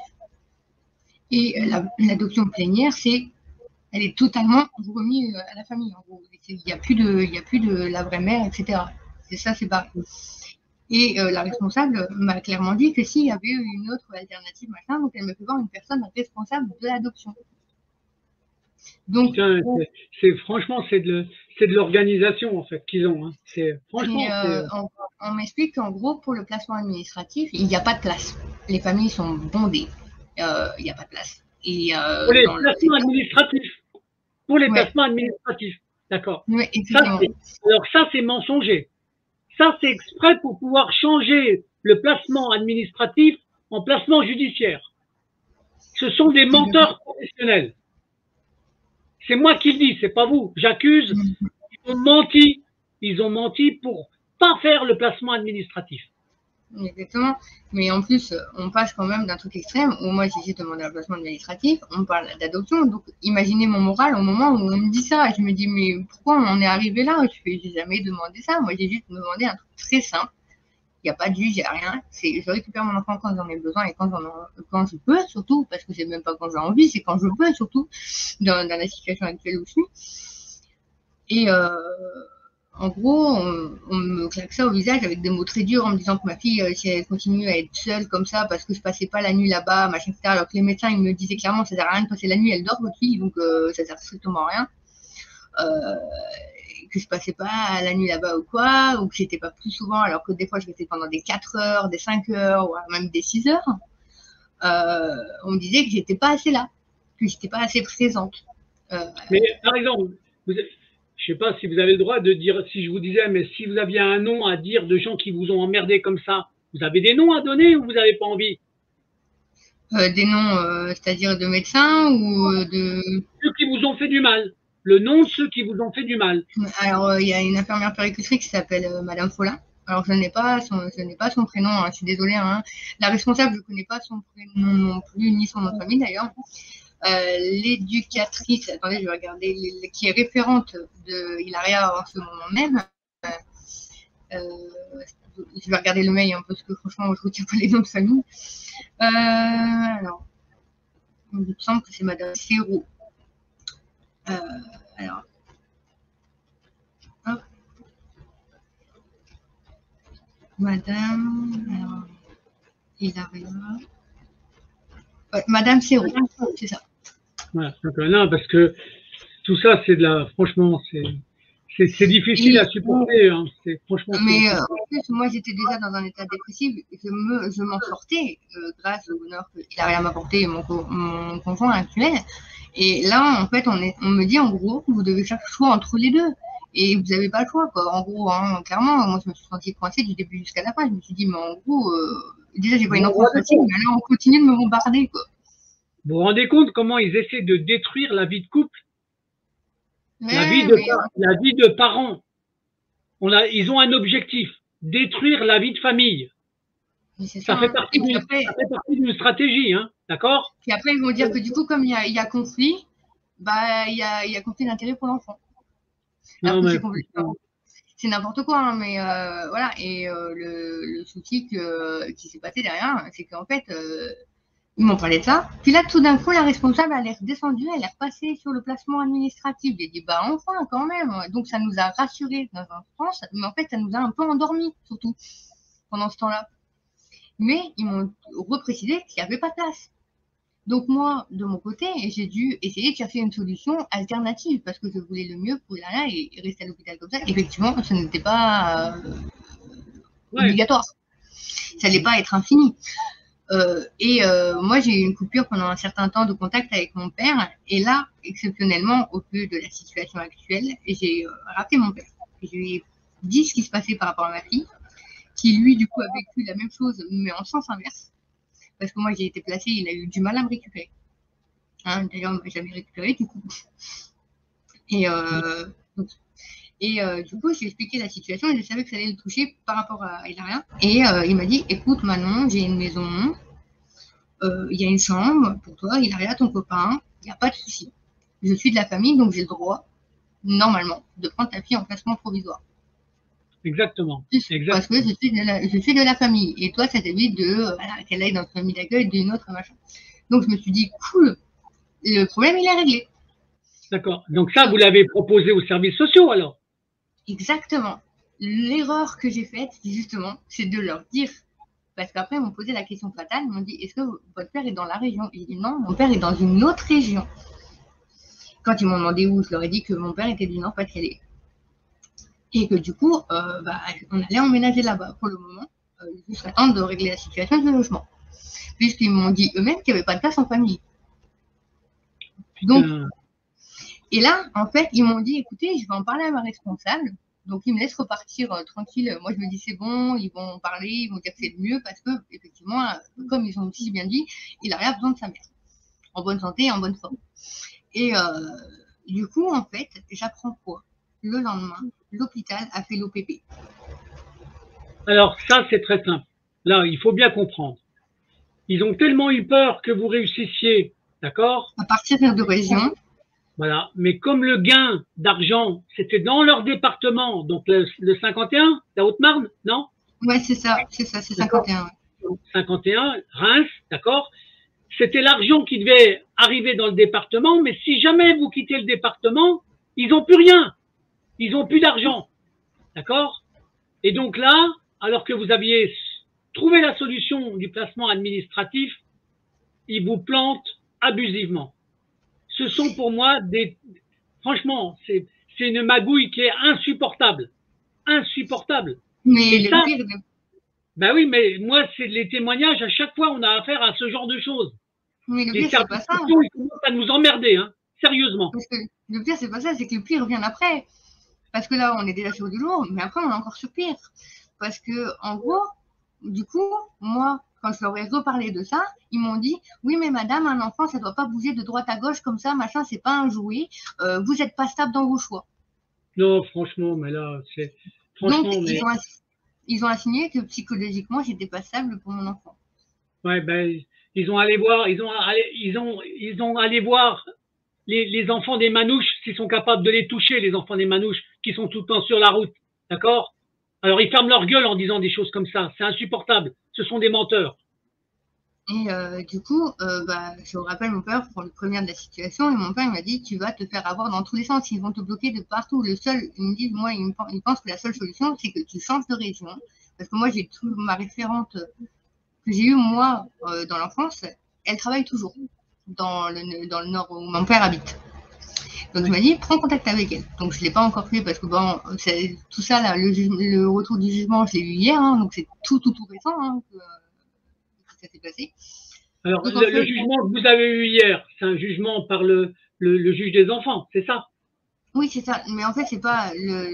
Et l'adoption plénière, elle est totalement remise à la famille. En gros, il n'y a plus de la vraie mère, etc. C'est ça, c'est pareil. Et la responsable m'a clairement dit que s'il y avait une autre alternative, machin, donc elle me fait voir une personne responsable de l'adoption.
Donc, putain, franchement, c'est de l'organisation en fait qu'ils ont. Hein. Franchement,
on m'explique qu'en gros, pour le placement administratif, il n'y a pas de place. Les familles sont bondées. Il n'y a pas de place. Et,
pour les placements administratifs. Pour les placements administratifs. D'accord.
Ouais,
alors ça, c'est mensonger. Ça, c'est exprès pour pouvoir changer le placement administratif en placement judiciaire. Ce sont des menteurs professionnels. C'est moi qui le dis, c'est pas vous. J'accuse. Ils ont menti. Ils ont menti pour pas faire le placement administratif.
Exactement. Mais en plus, on passe quand même d'un truc extrême où moi, j'ai juste demandé un placement administratif, on parle d'adoption. Donc, imaginez mon moral au moment où on me dit ça. Je me dis, mais pourquoi on est arrivé là? J'ai jamais demandé ça. Moi, j'ai juste demandé un truc très simple. Il n'y a pas de juge, il n'y a rien. Je récupère mon enfant quand j'en ai besoin et quand je peux, surtout, parce que c'est même pas quand j'ai envie, c'est quand je peux, surtout, dans la situation actuelle où je suis. Et en gros, on me claque ça au visage avec des mots très durs en me disant que ma fille, si elle continue à être seule comme ça parce que je passais pas la nuit là-bas, machin, etc. Alors que les médecins, ils me disaient clairement, ça sert à rien de passer la nuit, elle dort votre fille, donc ça sert strictement à rien. Que je passais pas la nuit là-bas ou quoi, ou que j'étais pas plus souvent, alors que des fois je restais pendant des 4 heures, des 5 heures, ou même des 6 heures. On me disait que j'étais pas assez là, que j'étais pas assez présente.
Mais par exemple, je sais pas si vous avez le droit de dire, si je vous disais, mais si vous aviez un nom à dire de gens qui vous ont emmerdé comme ça, vous avez des noms à donner ou vous n'avez pas envie?
Des noms, c'est-à-dire de médecins ou de...
Ceux qui vous ont fait du mal. Le nom de ceux qui vous ont fait du mal.
Alors, il y a une infirmière puéricultrice qui s'appelle Madame Follin. Alors, je n'ai pas son prénom, hein, je suis désolée. Hein. La responsable, je ne connais pas son prénom non plus, ni son nom de famille d'ailleurs. L'éducatrice, attendez, je vais regarder, qui est référente de Hilaria en ce moment même. Je vais regarder le mail hein, parce que franchement, je ne retiens pas les noms de famille. Alors, il me semble que c'est Madame Serrault. Alors, hop. Madame, alors, Hilaria. Ouais, Madame Serrault, c'est ça.
Voilà, donc, non, parce que tout ça, c'est de la, franchement, C'est difficile à supporter, hein. Franchement.
Mais en plus, moi, j'étais déjà dans un état dépressif. Je m'en sortais grâce au bonheur qu'il a rien m'apporter mon conjoint actuel. Et là, en fait, on me dit en gros, vous devez faire le choix entre les deux. Et vous n'avez pas le choix, quoi. En gros, hein, clairement, moi, je me suis sentie coincée du début jusqu'à la fin. Je me suis dit, mais en gros, déjà, j'ai pas une enfance facile, mais là, on continue de me bombarder, quoi.
Vous vous rendez compte comment ils essaient de détruire la vie de couple, la vie de parents. Ils ont un objectif, détruire la vie de famille. Ça fait partie d'une stratégie, hein, d'accord?
Puis après, ils vont dire que du coup, comme il y a conflit, bah, il y a conflit d'intérêt pour l'enfant. C'est n'importe quoi, hein, mais voilà. Et le souci qui s'est passé derrière, c'est qu'en fait, ils m'ont parlé de ça. Puis là, tout d'un coup, la responsable, elle est redescendue, elle est repassée sur le placement administratif. J'ai dit, bah enfin, quand même. Donc, ça nous a rassurés dans un sens, mais en fait, ça nous a un peu endormis, surtout, pendant ce temps-là. Mais ils m'ont reprécisé qu'il n'y avait pas de place. Donc moi, de mon côté, j'ai dû essayer de chercher une solution alternative parce que je voulais le mieux pour Ilaria et rester à l'hôpital comme ça. Effectivement, ce n'était pas obligatoire. Ça n'allait pas être infini. Moi, j'ai eu une coupure pendant un certain temps de contact avec mon père. Et là, exceptionnellement, au vu de la situation actuelle, j'ai rappelé mon père. Je lui ai dit ce qui se passait par rapport à ma fille, qui lui, du coup, a vécu la même chose, mais en sens inverse. Parce que moi, j'ai été placée, il a eu du mal à me récupérer. Hein, d'ailleurs, il ne m'a jamais récupéré, du coup. Du coup, j'ai expliqué la situation et je savais que ça allait le toucher par rapport à Ilaria. Et il m'a dit, écoute, Manon, j'ai une maison, il y a une chambre pour toi, Ilaria, ton copain, il n'y a pas de souci. Je suis de la famille, donc j'ai le droit, normalement, de prendre ta fille en placement provisoire.
Exactement.
Parce que je suis de la famille. Et toi, ça t'évite qu'elle aille dans une famille d'accueil d'une autre machin. Donc, je me suis dit, cool, le problème, il est réglé.
D'accord. Donc ça, vous l'avez proposé aux services sociaux, alors?
Exactement. L'erreur que j'ai faite, justement, c'est de leur dire, parce qu'après, ils m'ont posé la question fatale, ils m'ont dit, est-ce que votre père est dans la région? J'ai dit, non, mon père est dans une autre région. Quand ils m'ont demandé où, je leur ai dit que mon père était du Nord-Pas-de-Calais. Et que du coup, on allait emménager là-bas pour le moment, jusqu'à temps de régler la situation du logement. Puisqu'ils m'ont dit eux-mêmes qu'il n'y avait pas de place en famille. Donc, et là, en fait, ils m'ont dit, écoutez, je vais en parler à ma responsable. Donc, ils me laissent repartir tranquille. Moi, je me dis, c'est bon, ils vont parler, ils vont dire que c'est le mieux parce que, effectivement, comme ils ont aussi bien dit, il n'a rien besoin de sa mère. En bonne santé et en bonne forme. Et du coup, en fait, j'apprends quoi? Le lendemain, l'hôpital a fait l'OPP.
Alors, ça, c'est très simple. Là, il faut bien comprendre. Ils ont tellement eu peur que vous réussissiez, d'accord?
À partir de région.
Voilà. Mais comme le gain d'argent, c'était dans leur département, donc le 51, la Haute-Marne, non?
Ouais, c'est ça, c'est 51.
Ouais. 51, Reims, d'accord? C'était l'argent qui devait arriver dans le département, mais si jamais vous quittez le département, ils n'ont plus rien. Ils n'ont plus d'argent. D'accord? Et donc là, alors que vous aviez trouvé la solution du placement administratif, ils vous plantent abusivement. Ce sont pour moi franchement, c'est une magouille qui est insupportable. Insupportable.
Mais le pire...
Ben oui, mais moi, c'est les témoignages, à chaque fois, on a affaire à ce genre de choses.
Mais le pire, c'est pas ça.
Ils commencent à nous emmerder, hein, sérieusement.
Parce que le pire, c'est pas ça, c'est que le pire vient après. Parce que là, on est déjà sur du lourd, mais après, on est encore sur pire. Parce que, en gros, du coup, moi, quand je leur ai reparlé de ça, ils m'ont dit, oui, mais madame, un enfant, ça doit pas bouger de droite à gauche comme ça, machin, c'est pas un jouet, vous êtes pas stable dans vos choix.
Non, franchement, mais là, c'est... Franchement,
donc, ils ont assigné que psychologiquement, j'étais pas stable pour mon enfant.
Ouais, ben, ils ont allé voir les enfants des manouches, s'ils sont capables de les toucher, les enfants des manouches, qui sont tout le temps sur la route. D'accord? Alors, ils ferment leur gueule en disant des choses comme ça. C'est insupportable. Ce sont des menteurs.
Et du coup, je me rappelle mon père pour le premier de la situation, et mon père il m'a dit, tu vas te faire avoir dans tous les sens, ils vont te bloquer de partout. Le seul, il me dit, moi, il pense que la seule solution, c'est que tu changes de région. Parce que moi, j'ai ma référente que j'ai eue, moi, dans l'enfance, elle travaille toujours dans le nord où mon père habite. Donc, il m'a dit, prends contact avec elle. Donc, je ne l'ai pas encore fait parce que, bon, tout ça, là, le retour du jugement, je l'ai eu hier. Hein, donc, c'est tout récent hein, que ça s'est passé.
Alors, donc, le jugement que vous avez eu hier, c'est un jugement par le juge des enfants, c'est ça?
Oui, c'est ça. Mais en fait, c'est pas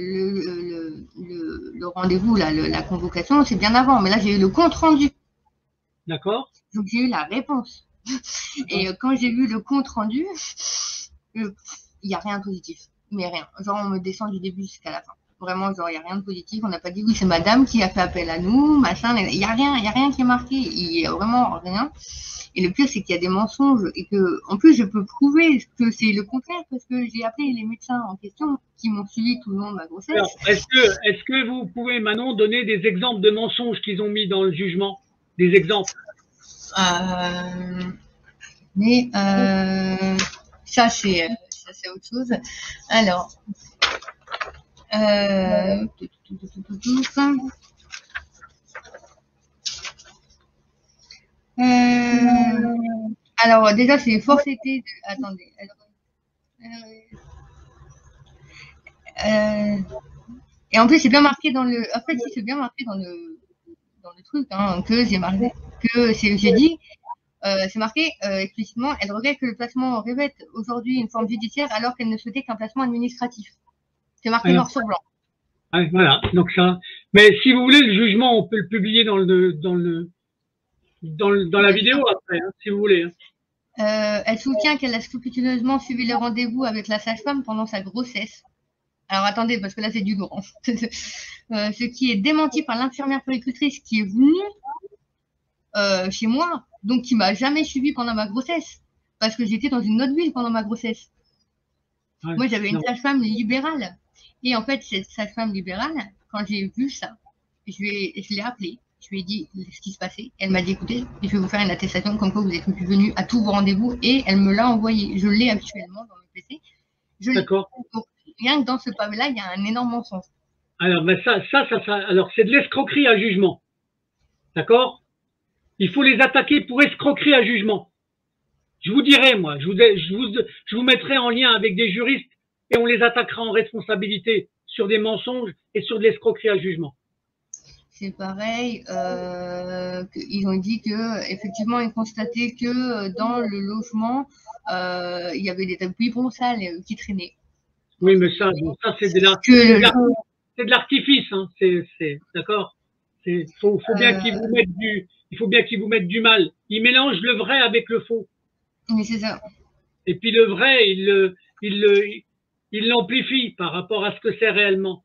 le rendez-vous, là, la convocation, c'est bien avant. Mais là, j'ai eu le compte rendu.
D'accord.
Donc, j'ai eu la réponse. Et quand j'ai vu le compte rendu, il n'y a rien de positif. Mais rien. Genre, on me descend du début jusqu'à la fin. Vraiment, genre, il n'y a rien de positif. On n'a pas dit, oui, c'est madame qui a fait appel à nous, machin. Il n'y a rien qui est marqué. Il n'y a vraiment rien. Et le pire, c'est qu'il y a des mensonges et que, en plus, je peux prouver que c'est le contraire parce que j'ai appelé les médecins en question qui m'ont suivi tout le long de ma grossesse.
Alors, est-ce que vous pouvez, Manon, donner des exemples de mensonges qu'ils ont mis dans le jugement? Des exemples?
Mais ça, c'est autre chose. Alors, alors déjà, c'est force été. Attendez. Et en plus, c'est bien marqué dans le. En fait, c'est bien marqué dans le truc hein, que j'ai marqué que j'ai dit. C'est marqué explicitement, elle regrette que le placement revête aujourd'hui une forme judiciaire alors qu'elle ne souhaitait qu'un placement administratif. C'est marqué noir sur blanc.
Voilà, donc ça. Mais si vous voulez, le jugement, on peut le publier dans la vidéo après, hein, si vous voulez.
Elle soutient qu'elle a scrupuleusement suivi le rendez-vous avec la sage-femme pendant sa grossesse. Alors attendez, parce que là c'est du lourd. Ce qui est démenti par l'infirmière puéricultrice qui est venue chez moi, donc qui m'a jamais suivi pendant ma grossesse, parce que j'étais dans une autre ville pendant ma grossesse. Ouais, moi j'avais une sage-femme libérale. Et en fait, cette sage-femme libérale, quand j'ai vu ça, je l'ai appelée, je lui ai dit ce qui se passait. Elle m'a dit écoutez, je vais vous faire une attestation comme quoi vous êtes venu à tous vos rendez-vous et elle me l'a envoyé. Je l'ai actuellement dans le PC.
D'accord.
Rien que dans ce pavé-là, il y a un énorme mensonge.
Alors, ben alors c'est de l'escroquerie à jugement. D'accord? Il faut les attaquer pour escroquerie à jugement. Je vous dirai, moi, je vous mettrai en lien avec des juristes et on les attaquera en responsabilité sur des mensonges et sur de l'escroquerie à jugement.
C'est pareil, ils ont dit que effectivement ils constataient que dans le logement il y avait des tapis bronzales qui traînaient.
Oui, mais ça c'est de l'artifice, hein. C'est d'accord. Faut bien qu'ils vous mettent il faut bien qu'ils vous mettent du mal. Ils mélangent le vrai avec le faux.
Mais c'est ça.
Et puis le vrai, il l'amplifie par rapport à ce que c'est réellement.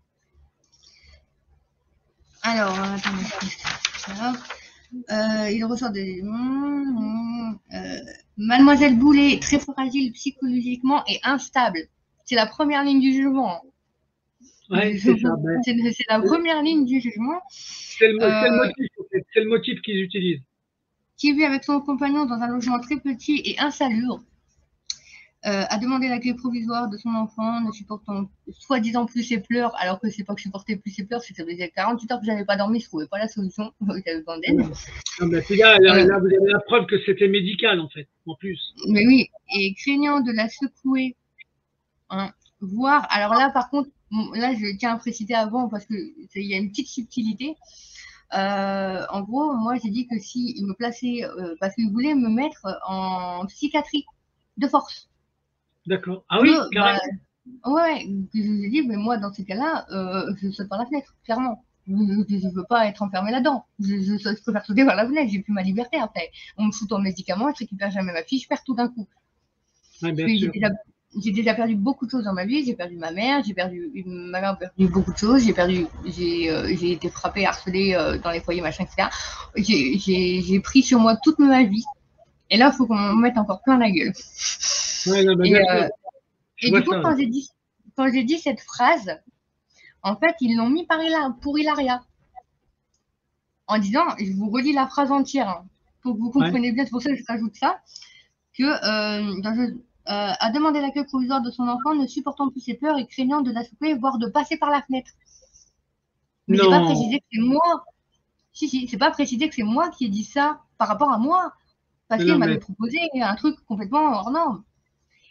Alors, attendez. Il ressort des Mademoiselle Boulet est très fragile psychologiquement et instable. C'est la première ligne du jugement.
Ouais, c'est ça.
C'est la première ligne du jugement.
C'est le motif qu'ils utilisent.
Qui vit avec son compagnon dans un logement très petit et insalubre, a demandé l'accueil provisoire de son enfant, ne supportant soi-disant plus ses pleurs, alors que c'est pas que je supportais plus ses pleurs, c'est que ça faisait 48 heures que j'avais pas dormi, je trouvais pas la solution, j'avais besoin d'aide.
Là, vous avez la preuve que c'était médical, en fait, en plus.
Mais oui, et craignant de la secouer, hein, voire, alors là, par contre, là, je tiens à préciser avant, parce qu'il y a une petite subtilité. En gros, moi, j'ai dit que s'il me plaçait, parce qu'il voulait me mettre en psychiatrie de force.
D'accord. Ah oui, carrément.
Ouais, je lui ai dit, mais moi, dans ces cas-là, je saute par la fenêtre, clairement. Je ne veux pas être enfermée là-dedans. Je préfère sauter par la fenêtre, j'ai plus ma liberté après. On me fout en médicaments, je récupère jamais ma fille, je perds tout d'un coup.
Ouais, bien sûr.
J'ai déjà perdu beaucoup de choses dans ma vie. J'ai perdu ma mère, ma mère a perdu beaucoup de choses. J'ai été frappée, harcelée dans les foyers, machin, etc. J'ai pris sur moi toute ma vie. Et là, il faut qu'on me mette encore plein la gueule.
Ouais, non,
et du coup, quand j'ai dit cette phrase, en fait, ils l'ont mis pour Hilaria. En disant, je vous relis la phrase entière, hein, pour que vous compreniez bien, c'est pour ça que je rajoute ça, que a demandé l'accueil provisoire de son enfant, ne supportant plus ses pleurs et craignant de la secouer, voire de passer par la fenêtre. Mais c'est pas précisé que c'est moi. Si, c'est pas précisé que c'est moi qui ai dit ça par rapport à moi. Parce qu'il m'avait proposé un truc complètement hors norme.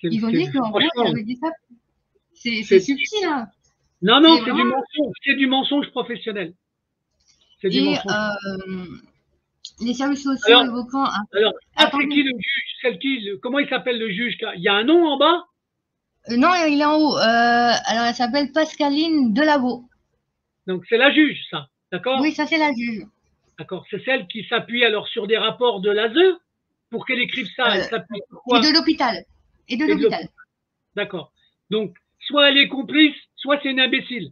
Ils ont dit qu'en gros, elle avait dit ça. C'est subtil, hein.
Non, non, c'est du mensonge. C'est du mensonge professionnel. C'est du mensonge.
Les services sociaux évoquant...
Alors, c'est qui le juge? Comment il s'appelle le juge? Il y a un nom en bas?
Non, il est en haut. Alors, elle s'appelle Pascaline Delaveau.
Donc, c'est la juge, ça. D'accord?
Oui, ça, c'est la juge.
D'accord. C'est celle qui s'appuie alors sur des rapports de l'ASE pour qu'elle écrive ça. Elle s'appuie sur quoi?
Et de l'hôpital. Et de l'hôpital.
D'accord. Donc, soit elle est complice, soit c'est une imbécile.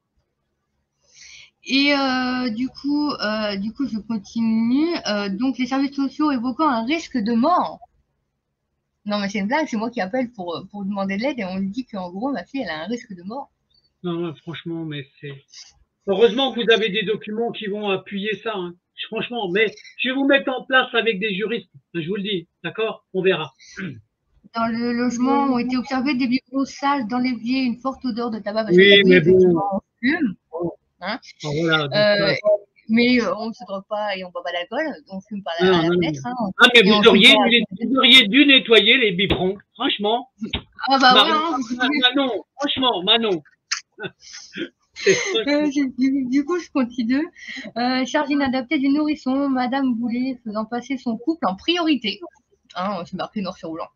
Et du coup, je continue. Donc, les services sociaux évoquant un risque de mort. Non, mais c'est une blague, c'est moi qui appelle pour demander de l'aide et on me dit qu'en gros, ma fille, elle a un risque de mort.
Non, franchement, mais c'est... Heureusement que vous avez des documents qui vont appuyer ça. Hein. Franchement, mais je vais vous mettre en place avec des juristes. Je vous le dis, d'accord? On verra.
Dans le logement ont été observés des bibelots sales dans l'évier, une forte odeur de tabac. Parce
oui, mais bon...
On fume. Hein.
Voilà,
mais on ne se drogue pas et on ne boit pas d'alcool, on fume par la fenêtre. Hein.
Ah, mais vous auriez dû nettoyer les biberons, franchement.
Ah bah ouais.
Manon, franchement, Manon.
Du coup, je continue. Charge inadaptée du nourrisson, Madame Boulet faisant passer son couple en priorité. Hein, c'est marqué noir sur blanc.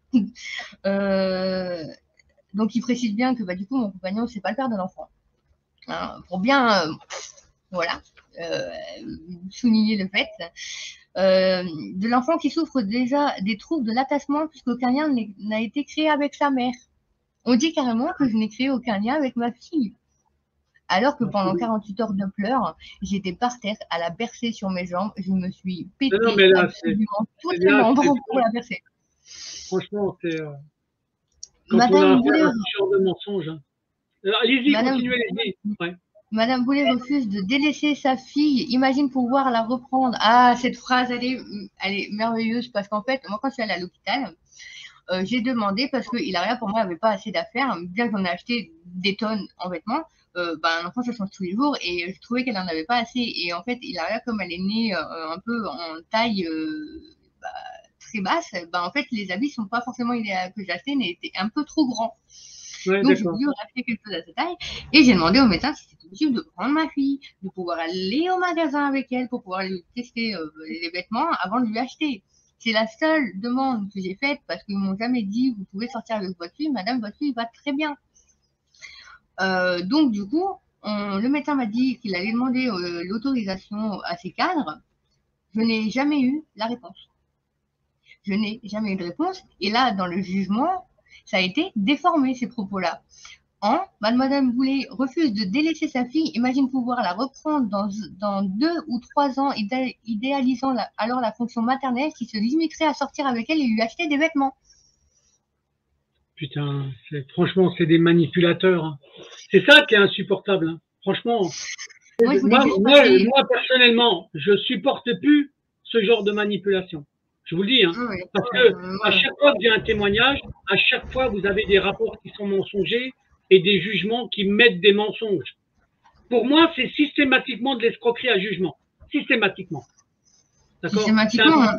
Donc, il précise bien que du coup, mon compagnon, c'est pas le père de l'enfant. Hein, pour bien... voilà. Souligner le fait de l'enfant qui souffre déjà des troubles de l'attachement puisqu'aucun lien n'a été créé avec sa mère. On dit carrément que je n'ai créé aucun lien avec ma fille. Alors que pendant 48 heures de pleurs, j'étais par terre à la bercer sur mes jambes. Je me suis pété absolument tous les membres pour la bercer.
Franchement, c'est... Madame Boulet... genre de mensonge. Hein. Allez-y, continuez, allez-y. Ouais.
Madame Boulet refuse de délaisser sa fille. Imagine pouvoir la reprendre. Ah, cette phrase, elle est merveilleuse parce qu'en fait, moi, quand je suis allée à l'hôpital, j'ai demandé parce que Hilaria, pour moi, n'avait pas assez d'affaires. Bien qu'on ait acheté des tonnes en vêtements, un enfant, ça change tous les jours et je trouvais qu'elle n'en avait pas assez. Et en fait, Hilaria, comme elle est née un peu en taille très basse, en fait, les habits sont pas forcément idéaux que j'ai achetés, mais étaient un peu trop grands. Ouais, donc, j'ai voulu racheter quelque chose à cette taille et j'ai demandé au médecin si c'était possible de prendre ma fille, de pouvoir aller au magasin avec elle pour pouvoir lui tester les vêtements avant de lui acheter. C'est la seule demande que j'ai faite parce qu'ils m'ont jamais dit vous pouvez sortir avec votre fille, madame, votre fille va très bien. Donc, du coup, le médecin m'a dit qu'il allait demander l'autorisation à ses cadres. Je n'ai jamais eu la réponse. Je n'ai jamais eu de réponse. Et là, dans le jugement, ça a été déformé, ces propos-là. Mademoiselle Boulet refuse de délaisser sa fille, imagine pouvoir la reprendre dans 2 ou 3 ans, idéalisant alors la fonction maternelle qui se limiterait à sortir avec elle et lui acheter des vêtements.
Putain, franchement, c'est des manipulateurs. Hein. C'est ça qui est insupportable. Hein. Franchement, moi, personnellement, je supporte plus ce genre de manipulation. Je vous le dis, hein, parce que à chaque fois que j'ai un témoignage, à chaque fois vous avez des rapports qui sont mensongers et des jugements qui mettent des mensonges. Pour moi, c'est systématiquement de l'escroquerie à jugement. Systématiquement. D'accord ?
Systématiquement.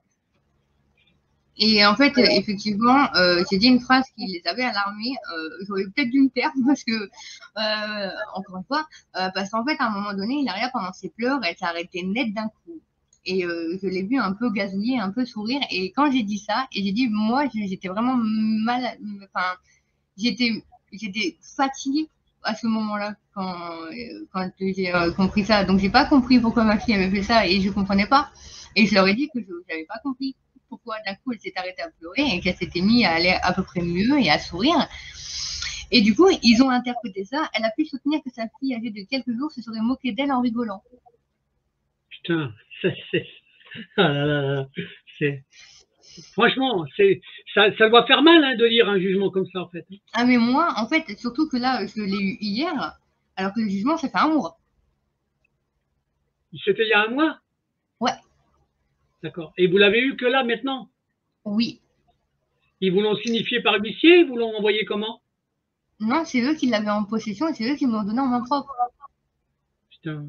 Et en fait, effectivement, j'ai dit une phrase qui les avait alarmés. J'aurais peut-être dû me taire parce que, encore une fois, parce qu'en fait, à un moment donné, Hilaria, pendant ses pleurs, elle s'est arrêtée net d'un coup. Et je l'ai vu un peu gazouiller, un peu sourire. Et quand j'ai dit ça, et j'ai dit, moi, j'étais vraiment mal, enfin, j'étais fatiguée à ce moment-là quand j'ai compris ça. Donc, j'ai pas compris pourquoi ma fille avait fait ça et je comprenais pas. Et je leur ai dit que je n'avais pas compris pourquoi d'un coup elle s'est arrêtée à pleurer et qu'elle s'était mise à aller à peu près mieux et à sourire. Et du coup, ils ont interprété ça. Elle a pu soutenir que sa fille âgée de quelques jours se serait moquée d'elle en rigolant.
Putain, ah là là, franchement, ça doit faire mal hein, de lire un jugement comme ça en fait.
Ah mais moi, en fait, surtout que là, je l'ai eu hier, alors que le jugement, ça fait 1 mois.
C'était il y a 1 mois?
Ouais.
D'accord. Et vous l'avez eu que là maintenant?
Oui.
Ils vous l'ont signifié par l'huissier? Ils vous l'ont envoyé comment?
Non, c'est eux qui l'avaient en possession et c'est eux qui me l'ont donné en main propre.
Putain,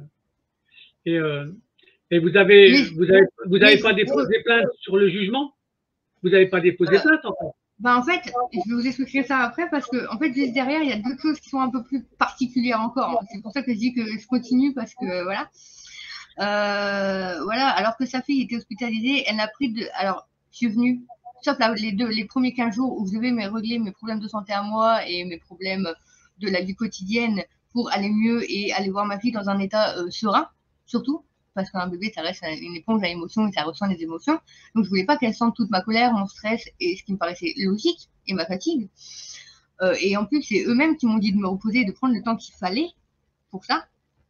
et vous avez pas déposé plainte sur le jugement? Vous n'avez pas déposé plainte en fait?
Ben, en fait, je vais vous expliquer ça après parce que, en fait, juste derrière, il y a d'autres choses qui sont un peu plus particulières encore. C'est pour ça que je dis que je continue parce que, voilà. Voilà, alors que sa fille était hospitalisée, elle n'a pris de. Alors, je suis venue, sauf là, les premiers 15 jours où je devais me régler mes problèmes de santé à moi et mes problèmes de la vie quotidienne pour aller mieux et aller voir ma fille dans un état serein, surtout. Parce qu'un bébé, ça reste une éponge à émotions et ça ressent les émotions. Donc, je voulais pas qu'elle sente toute ma colère, mon stress et ce qui me paraissait logique et ma fatigue. Et en plus, c'est eux-mêmes qui m'ont dit de me reposer et de prendre le temps qu'il fallait pour ça.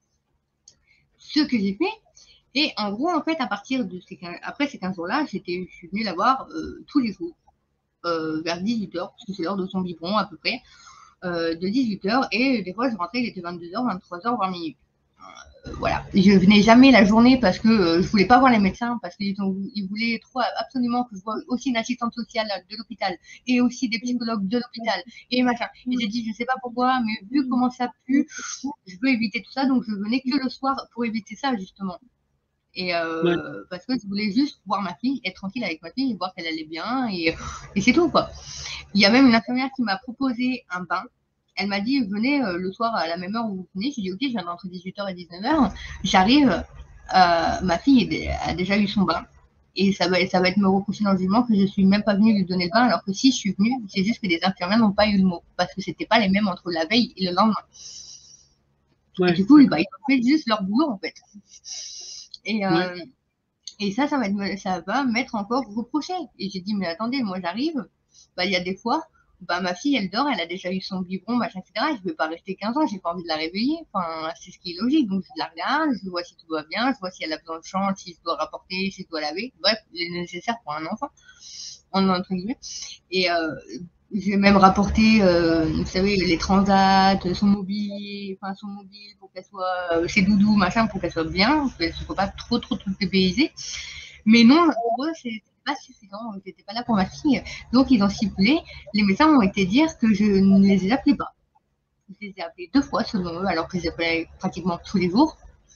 Ce que j'ai fait. Et en gros, en fait, à partir de après ces 15 jours-là, je suis venue la voir tous les jours, vers 18h, parce que c'est l'heure de son biberon à peu près, de 18h. Et des fois, je rentrais, il était 22h, 23h, 20 minutes. Voilà. Je venais jamais la journée parce que je voulais pas voir les médecins, parce qu'ils voulaient trop absolument que je voie aussi une assistante sociale de l'hôpital et aussi des psychologues de l'hôpital et machin. Et j'ai dit, je sais pas pourquoi, mais vu comment ça pue, je veux éviter tout ça, donc je venais que le soir pour éviter ça, justement. Et
Ouais.
parce que je voulais juste voir ma fille, être tranquille avec ma fille et voir qu'elle allait bien et c'est tout, quoi. Il y a même une infirmière qui m'a proposé un bain. Elle m'a dit, venez le soir à la même heure où vous venez. J'ai dit, ok, je viens entre 18h et 19h. J'arrive, ma fille a déjà eu son bain. Et ça va être me repousser dans le jugement que je suis même pas venue lui donner le bain, alors que si je suis venue, c'est juste que les infirmières n'ont pas eu le mot, parce que c'était pas les mêmes entre la veille et le lendemain. Ouais, et du coup, bah, ils ont fait juste leur boulot, en fait. Et, et ça va m'être encore reproché. Et j'ai dit, mais attendez, moi j'arrive, bah, il y a des fois, bah, ma fille, elle dort, elle a déjà eu son biberon, machin, etc. Je ne vais pas rester 15 ans, j'ai pas envie de la réveiller. Enfin, c'est ce qui est logique. Donc, je la regarde, je vois si tout va bien, je vois si elle a besoin de change, si je dois rapporter, si je dois laver. Bref, les nécessaires pour un enfant, entre guillemets. Et j'ai même rapporté, vous savez, les transats, son mobile pour qu'elle soit, ses doudous, machin, pour qu'elle soit bien, parce qu'il ne faut pas trop pépéiser. Mais non, pour eux, c'est pas suffisant. Ils n'étaient pas là pour ma fille. Donc, ils ont stipulé. Les médecins ont été dire que je ne les ai appelés pas. Je les ai appelés 2 fois, selon eux, alors que je les appelais pratiquement tous les jours.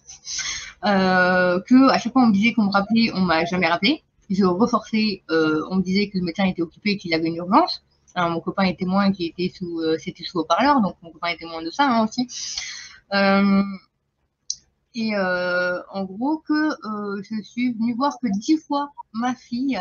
Que à chaque fois, on me disait qu'on me rappelait, on m'a jamais rappelé. Je reforçais, on me disait que le médecin était occupé et qu'il avait une urgence. Alors, mon copain est témoin qui était c'était sous haut-parleur, donc mon copain est témoin de ça aussi. Et en gros, que je suis venue voir que 10 fois ma fille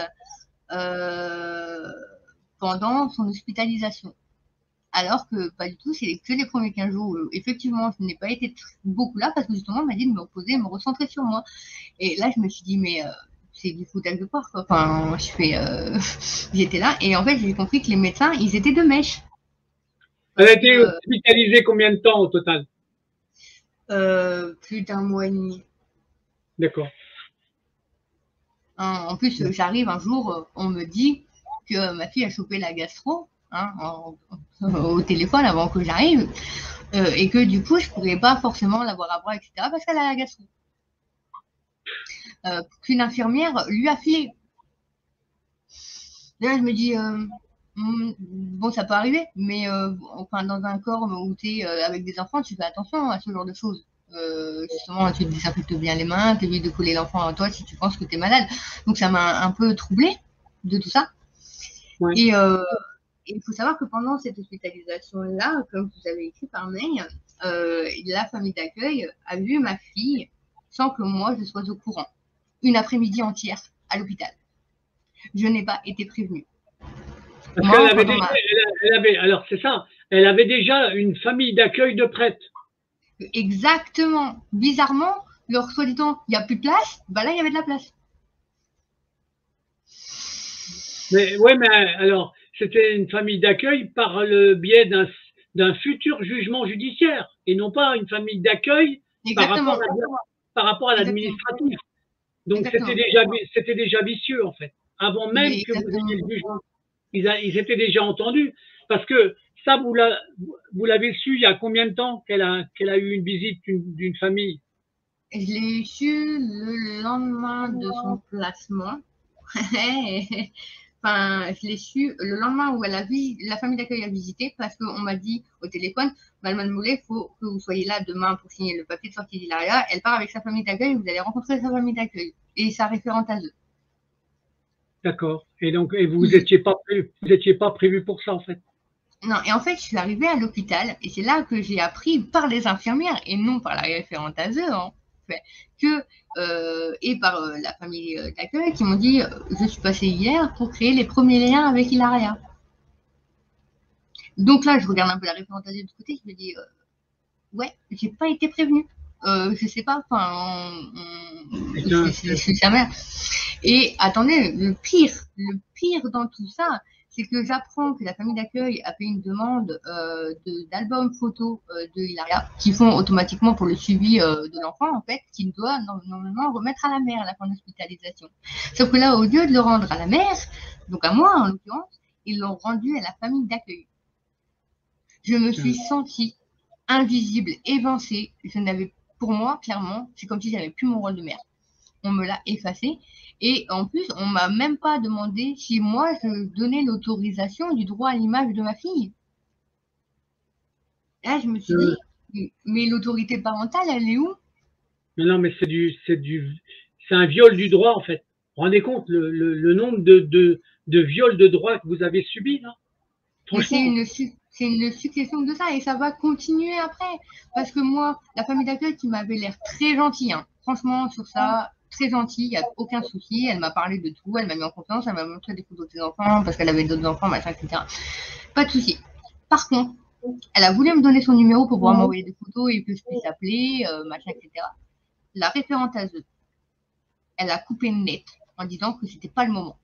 pendant son hospitalisation. Alors que pas du tout, c'est que les premiers 15 jours. Effectivement, je n'ai pas été beaucoup là parce que justement, on m'a dit de me reposer et me recentrer sur moi. Et là, je me suis dit, mais c'est du foutage de porc, quoi. Enfin, j'étais là et en fait, j'ai compris que les médecins, ils étaient de mèche.
Elle a été hospitalisée combien de temps au total?
Plus d'1 mois et demi.
D'accord.
En plus, j'arrive un jour, on me dit que ma fille a chopé la gastro au téléphone avant que j'arrive et que du coup, je ne pourrais pas forcément l'avoir à bras, etc. parce qu'elle a la gastro. Qu'une infirmière lui a filé. Là, je me dis, bon, ça peut arriver, mais enfin, dans un corps où tu es avec des enfants, tu fais attention à ce genre de choses. Justement, tu te désinfectes bien les mains, tu évites de coller l'enfant à toi si tu penses que tu es malade. Donc, ça m'a un peu troublée de tout ça. Ouais. Et il faut savoir que pendant cette hospitalisation-là, comme vous avez écrit par mail, la famille d'accueil a vu ma fille sans que moi je sois au courant. Une après-midi entière à l'hôpital. Je n'ai pas été prévenue.
Parce qu'elle avait déjà, alors c'est ça, elle avait déjà une famille d'accueil de prête.
Exactement. Bizarrement, leur soi-disant, il n'y a plus de place, bah là, il y avait de la place.
Mais ouais, mais alors, c'était une famille d'accueil par le biais d'un futur jugement judiciaire et non pas une famille d'accueil par rapport à l'administratif. Donc c'était déjà vicieux en fait. Avant même que vous ayez le jugement, ils étaient déjà entendus parce que ça vous l'avez su il y a combien de temps qu'elle a eu une visite d'une famille?
Je l'ai su le lendemain de son placement. Enfin, je l'ai su le lendemain où la famille d'accueil a visité parce qu'on m'a dit au téléphone, Madame Moulet, il faut que vous soyez là demain pour signer le papier de sortie d'Hilaria. Elle part avec sa famille d'accueil, vous allez rencontrer sa famille d'accueil et sa référente à eux.
D'accord. Et donc, et vous étiez pas prévu pour ça, en fait.
Non, et en fait, je suis arrivée à l'hôpital et c'est là que j'ai appris par les infirmières et non par la référente ASE, hein, et par la famille d'accueil qui m'ont dit je suis passée hier pour créer les premiers liens avec Hilaria. Donc là, je regarde un peu la référente ASE de côté, je me dis ouais, j'ai pas été prévenue. Je sais pas, enfin, je suis sa mère. Et attendez, le pire dans tout ça, c'est que j'apprends que la famille d'accueil a fait une demande d'album photo de Hilaria, qui font automatiquement pour le suivi de l'enfant, en fait, qu'il doit normalement remettre à la mère à la fin d'hospitalisation. Sauf que là, au lieu de le rendre à la mère, donc à moi en l'occurrence, ils l'ont rendu à la famille d'accueil. Je me suis sentie invisible, évincée. Je n'avais, pour moi, clairement, c'est comme si j'avais plus mon rôle de mère. On me l'a effacé. Et en plus, on m'a même pas demandé si moi, je donnais l'autorisation du droit à l'image de ma fille. Là, je me suis dit, mais l'autorité parentale, elle est où?
Mais non, mais c'est un viol du droit, en fait. Vous vous rendez compte le nombre de viols de droit que vous avez subis, là?
Franchement. C'est une succession de ça et ça va continuer après. Parce que moi, la famille d'accueil qui m'avait l'air très gentille, hein. Franchement, sur ça, très gentille, il n'y a aucun souci. Elle m'a parlé de tout, elle m'a mis en confiance, elle m'a montré des photos de ses enfants parce qu'elle avait d'autres enfants, machin, etc. Pas de souci. Par contre, elle a voulu me donner son numéro pour pouvoir m'envoyer des photos et que je puisse appeler, machin, etc. La référente ASE, elle a coupé net en disant que c'était pas le moment.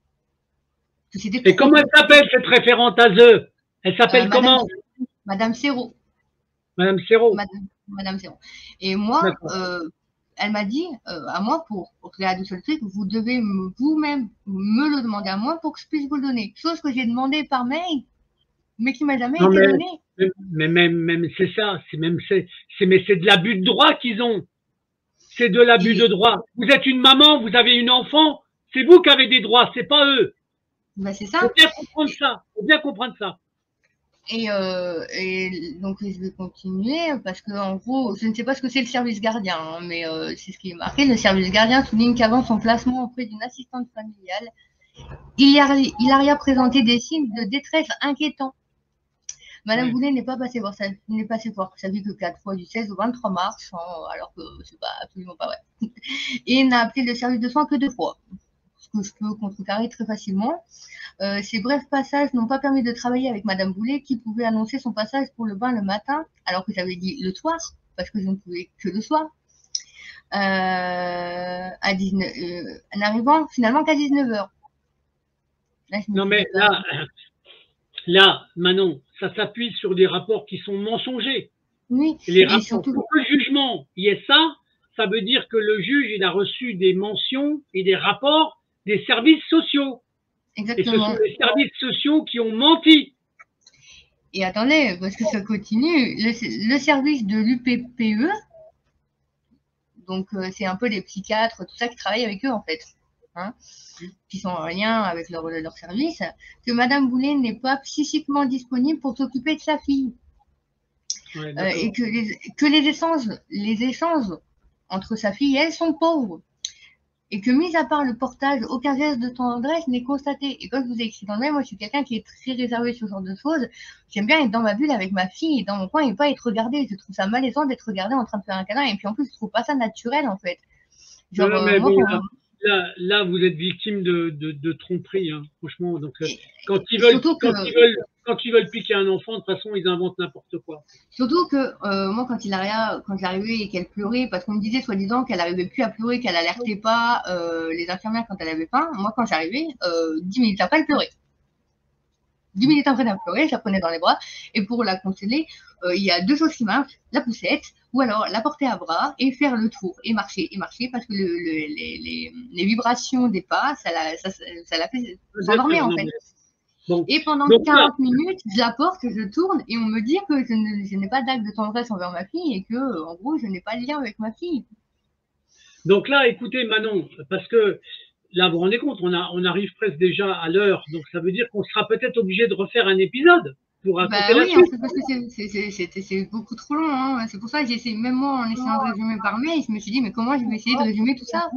Et comment elle s'appelle cette référente ASE? Elle s'appelle comment?
Madame Serrault.
Madame Serrault.
Madame Serrault. Et moi, elle m'a dit à moi, pour réadoucir le truc, vous devez vous-même me le demander à moi pour que je puisse vous le donner. Chose que j'ai demandé par mail, mais qui m'a jamais été donnée.
Mais même c'est ça, mais c'est de l'abus de droit qu'ils ont. C'est de l'abus de droit. Vous êtes une maman, vous avez une enfant, c'est vous qui avez des droits, c'est pas eux.
Ben, c'est ça.
Faut bien comprendre ça. Faut bien comprendre ça.
Et donc je vais continuer parce que en gros, je ne sais pas ce que c'est le service gardien, hein, mais c'est ce qui est marqué. Le service gardien souligne qu'avant son placement auprès d'une assistante familiale, Hilaria présentait des signes de détresse inquiétants. Madame Boulet n'est passée voir sa vie que 4 fois du 16 au 23 mars, hein, alors que c'est pas absolument pas vrai. Et n'a appelé le service de soins que 2 fois. Ce que je peux contrecarrer très facilement. Ces brefs passages n'ont pas permis de travailler avec Madame Boulet, qui pouvait annoncer son passage pour le bain le matin, alors que j'avais dit le soir, parce que je ne pouvais que le soir, n'arrivant finalement qu'à 19h.
Non mais là, Manon, ça s'appuie sur des rapports qui sont mensongers.
Oui,
les rapports, surtout pour que le jugement y ait ça veut dire que le juge, il a reçu des mentions et des rapports des services sociaux.
Exactement.
Et ce sont les services sociaux qui ont menti.
Et attendez, parce que ça continue, le service de l'UPPE, donc c'est un peu les psychiatres, tout ça, qui travaillent avec eux en fait, hein, qui sont en lien avec leur service, que Madame Boulet n'est pas psychiquement disponible pour s'occuper de sa fille. Ouais, et que les échanges entre sa fille et elle sont pauvres. Et que, mis à part le portage, aucun geste de tendresse n'est constaté. Et comme je vous ai écrit dans le mail, moi, je suis quelqu'un qui est très réservé sur ce genre de choses. J'aime bien être dans ma bulle avec ma fille, dans mon coin, et pas être regardée. Je trouve ça malaisant d'être regardée en train de faire un câlin. Et puis, en plus, je trouve pas ça naturel, en fait.
Genre, là, vous êtes victime de tromperie, hein, franchement. Donc, quand ils veulent piquer un enfant, de toute façon, ils inventent n'importe quoi.
Surtout que moi, quand j'arrivais et qu'elle pleurait, parce qu'on me disait soi-disant qu'elle n'arrivait plus à pleurer, qu'elle alertait pas les infirmières quand elle avait faim, moi, quand j'arrivais, 10 minutes après, elle pleurait. 10 minutes après d'être pleurer, je la prenais dans les bras. Et pour la consoler, il y a 2 choses qui marchent, la poussette, ou alors la porter à bras et faire le tour, et marcher, parce que les vibrations des pas, ça la fait s'endormir en fait. Donc, et pendant 40 minutes, je la porte, je tourne, et on me dit que je n'ai pas d'acte de tendresse envers ma fille, et que, en gros, je n'ai pas de lien avec ma fille.
Donc là, écoutez, Manon, parce que là, vous vous rendez compte, on arrive presque déjà à l'heure, donc ça veut dire qu'on sera peut-être obligé de refaire un épisode pour raconter la suite.
Oui, parce que c'est beaucoup trop long, hein. C'est pour ça que j'ai essayé, même moi, en essayant de résumer par mail, je me suis dit, mais comment je vais essayer de résumer tout ça?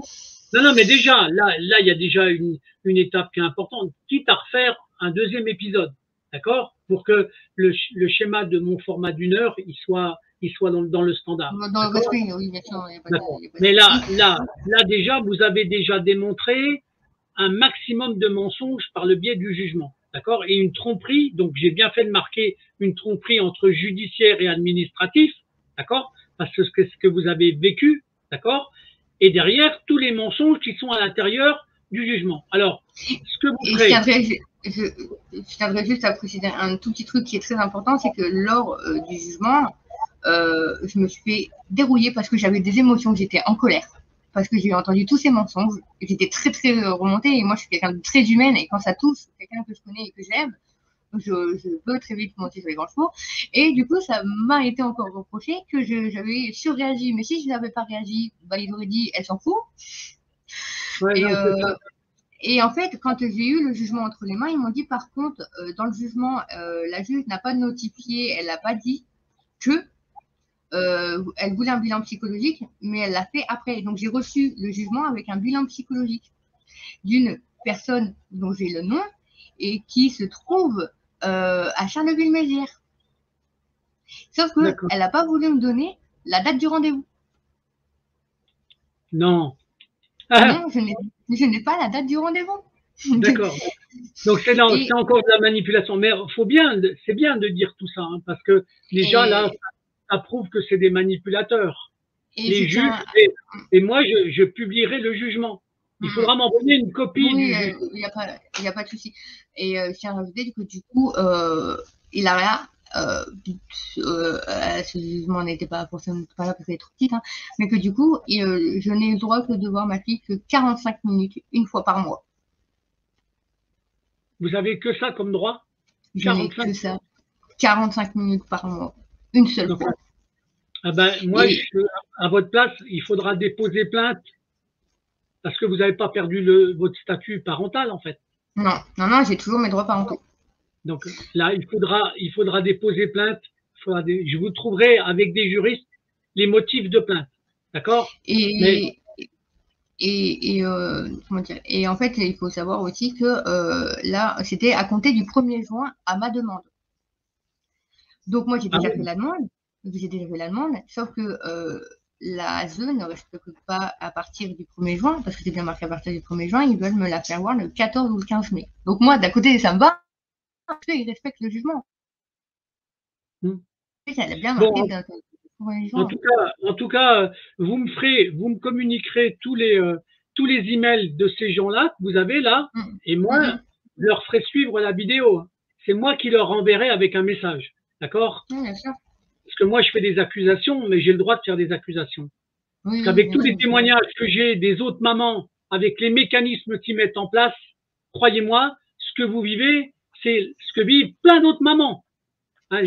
Non, non, mais déjà, là, il y a déjà une étape qui est importante, quitte à refaire un deuxième épisode, d'accord? Pour que le schéma de mon format d'une heure, il soit dans le standard.
Dans le respect, oui, bien sûr, il n'y a pas de
Mais là, déjà, vous avez déjà démontré un maximum de mensonges par le biais du jugement, d'accord? Et une tromperie, donc j'ai bien fait de marquer une tromperie entre judiciaire et administratif, d'accord? Parce que ce que vous avez vécu, d'accord? Et derrière, tous les mensonges qui sont à l'intérieur du jugement. Alors, ce que vous ferez...
Je tiendrais juste à préciser un tout petit truc qui est très important, c'est que lors du jugement, je me suis fait dérouiller parce que j'avais des émotions, j'étais en colère, parce que j'ai entendu tous ces mensonges, j'étais très très remontée, et moi je suis quelqu'un de très humaine, et quand ça touche quelqu'un que je connais et que j'aime, je peux très vite monter sur les grands chevaux, et du coup ça m'a été encore reproché que j'avais surréagi, mais si je n'avais pas réagi, bah, ils auraient dit elle s'en fout.
Ouais,
et en fait, quand j'ai eu le jugement entre les mains, ils m'ont dit par contre, dans le jugement, la juge n'a pas notifié, elle n'a pas dit que elle voulait un bilan psychologique, mais elle l'a fait après. Donc j'ai reçu le jugement avec un bilan psychologique d'une personne dont j'ai le nom et qui se trouve à Charleville-Mézières. Sauf qu'elle n'a pas voulu me donner la date du rendez-vous.
Non.
Non, je n'ai pas la date du rendez-vous.
D'accord. Donc c'est encore de la manipulation. Mais c'est bien de dire tout ça, hein, parce que déjà là, ça prouve que c'est des manipulateurs. Les juges. Et moi, je publierai le jugement. Il faudra m'envoyer une copie du jugement.
Il n'y a pas de souci. Et je tiens à rajouter que du coup, il a rien. Ce jugement n'était pas forcément pas là parce qu'elle est trop petite, hein, mais que du coup, je n'ai le droit que de voir ma fille que 45 minutes, une fois par mois.
Vous avez que ça comme droit?
45 que ça. 45 minutes par mois. Une seule fois.
Ah ben, moi, à votre place, il faudra déposer plainte parce que vous n'avez pas perdu votre statut parental, en fait.
Non, j'ai toujours mes droits parentaux.
Donc là, il faudra déposer plainte. Je vous trouverai avec des juristes les motifs de plainte. D'accord?
Comment dire, et en fait, il faut savoir aussi que là, c'était à compter du 1er juin à ma demande. Donc moi, j'ai déjà fait la demande. Sauf que la zone ne respecte pas à partir du 1er juin, parce que c'est bien marqué à partir du 1er juin, ils veulent me la faire voir le 14 ou le 15 mai. Donc moi, d'un côté, ça me va, parce qu'ils respectent le jugement. Ça a bien marqué
en tout cas, vous me communiquerez tous les emails de ces gens-là que vous avez là, et moi, je leur ferai suivre la vidéo. C'est moi qui leur enverrai avec un message. D'accord?
Bien sûr.
Parce que moi, je fais des accusations, mais j'ai le droit de faire des accusations. Parce qu'avec tous les témoignages que j'ai des autres mamans, avec les mécanismes qu'ils mettent en place, croyez-moi, ce que vous vivez, c'est ce que vivent plein d'autres mamans. Hein,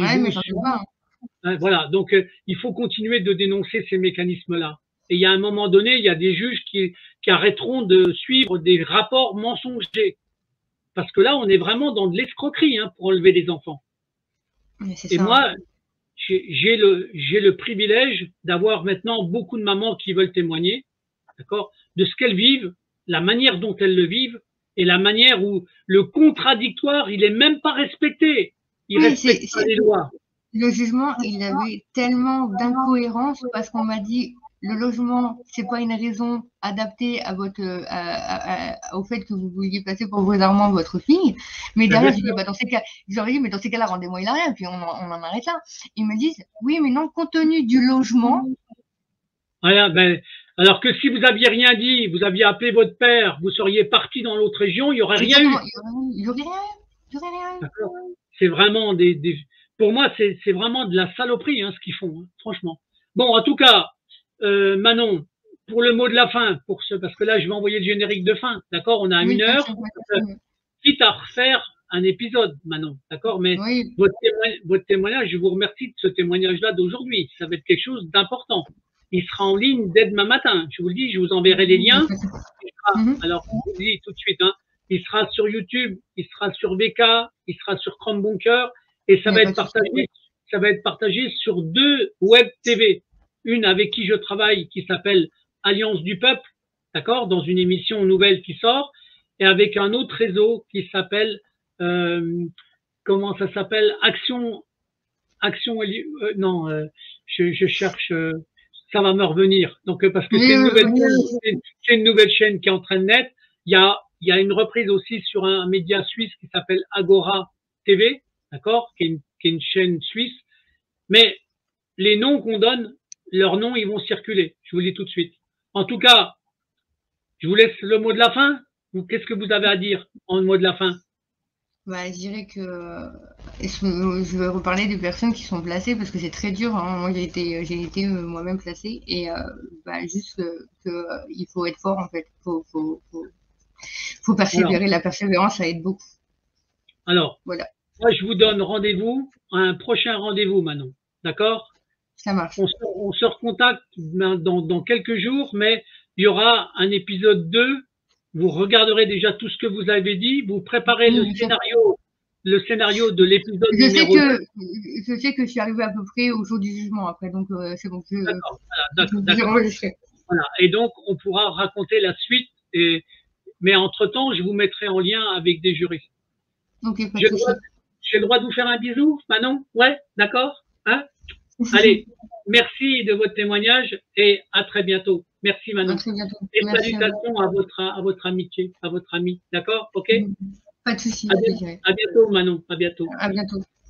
voilà, donc il faut continuer de dénoncer ces mécanismes-là. Et il y a un moment donné, il y a des juges qui arrêteront de suivre des rapports mensongers. Parce que là, on est vraiment dans de l'escroquerie pour enlever des enfants. Et moi, j'ai le privilège d'avoir maintenant beaucoup de mamans qui veulent témoigner, d'accord, de ce qu'elles vivent, la manière dont elles le vivent et la manière où le contradictoire, il est même pas respecté. Il respecte pas les lois.
Le jugement, il avait tellement d'incohérences parce qu'on m'a dit le logement, c'est pas une raison adaptée à votre au fait que vous vouliez placer provisoirement votre fille. Mais derrière, je leur ai dit, mais dans ces cas-là, rendez-moi il a rien, puis on en arrête là. Ils me disent, oui, mais non, compte tenu du logement.
Voilà, alors que si vous aviez rien dit, vous aviez appelé votre père, vous seriez parti dans l'autre région, il y aurait rien eu.
Il y aurait rien eu.
C'est vraiment pour moi, c'est vraiment de la saloperie, ce qu'ils font, franchement. Bon, en tout cas, Manon, pour le mot de la fin, parce que là, je vais envoyer le générique de fin, d'accord? On a 1 heure, quitte à refaire un épisode, Manon, d'accord? Mais votre témoignage, je vous remercie de ce témoignage-là d'aujourd'hui. Ça va être quelque chose d'important. Il sera en ligne dès demain matin. Je vous le dis, je vous enverrai les liens. Alors, je vous le dis tout de suite, il sera sur YouTube, il sera sur VK, il sera sur Chrome Bunker. Et ça va être partagé sur 2 web TV. Une avec qui je travaille, qui s'appelle Alliance du Peuple, d'accord, dans une émission nouvelle qui sort, et avec un autre réseau qui s'appelle, comment ça s'appelle, non, je cherche, ça va me revenir. Donc parce que c'est une nouvelle chaîne qui est en train de naître. Il y a une reprise aussi sur un média suisse qui s'appelle Agora TV, d'accord, qui est une chaîne suisse. Mais les noms qu'on donne, leurs noms, ils vont circuler. Je vous le dis tout de suite. En tout cas, je vous laisse le mot de la fin. Ou qu'est-ce que vous avez à dire en mot de la fin?
Bah, je dirais que je vais reparler des personnes qui sont placées parce que c'est très dur. Hein. Moi, j'ai été moi-même placée et bah, juste que il faut être fort en fait. Faut persévérer. Alors, la persévérance, ça aide beaucoup.
Alors, voilà. Moi, je vous donne rendez-vous, un prochain rendez-vous, Manon. D'accord?
Ça marche.
On se recontacte dans quelques jours, mais il y aura un épisode 2. Vous regarderez déjà tout ce que vous avez dit, vous préparez le scénario de l'épisode numéro 2.
Je sais que je suis arrivée à peu près au jour du jugement après, donc c'est bon.
D'accord. Voilà. Et donc, on pourra raconter la suite. Mais entre-temps, je vous mettrai en lien avec des juristes.
Okay,
j'ai le droit de vous faire un bisou, Manon? Ouais, d'accord, hein? Allez, merci de votre témoignage et à très bientôt. Merci, Manon.
À très bientôt.
Et salutations à votre amitié, à votre ami, d'accord? Ok?
Pas de souci.
À bientôt, Manon. À bientôt.
À bientôt.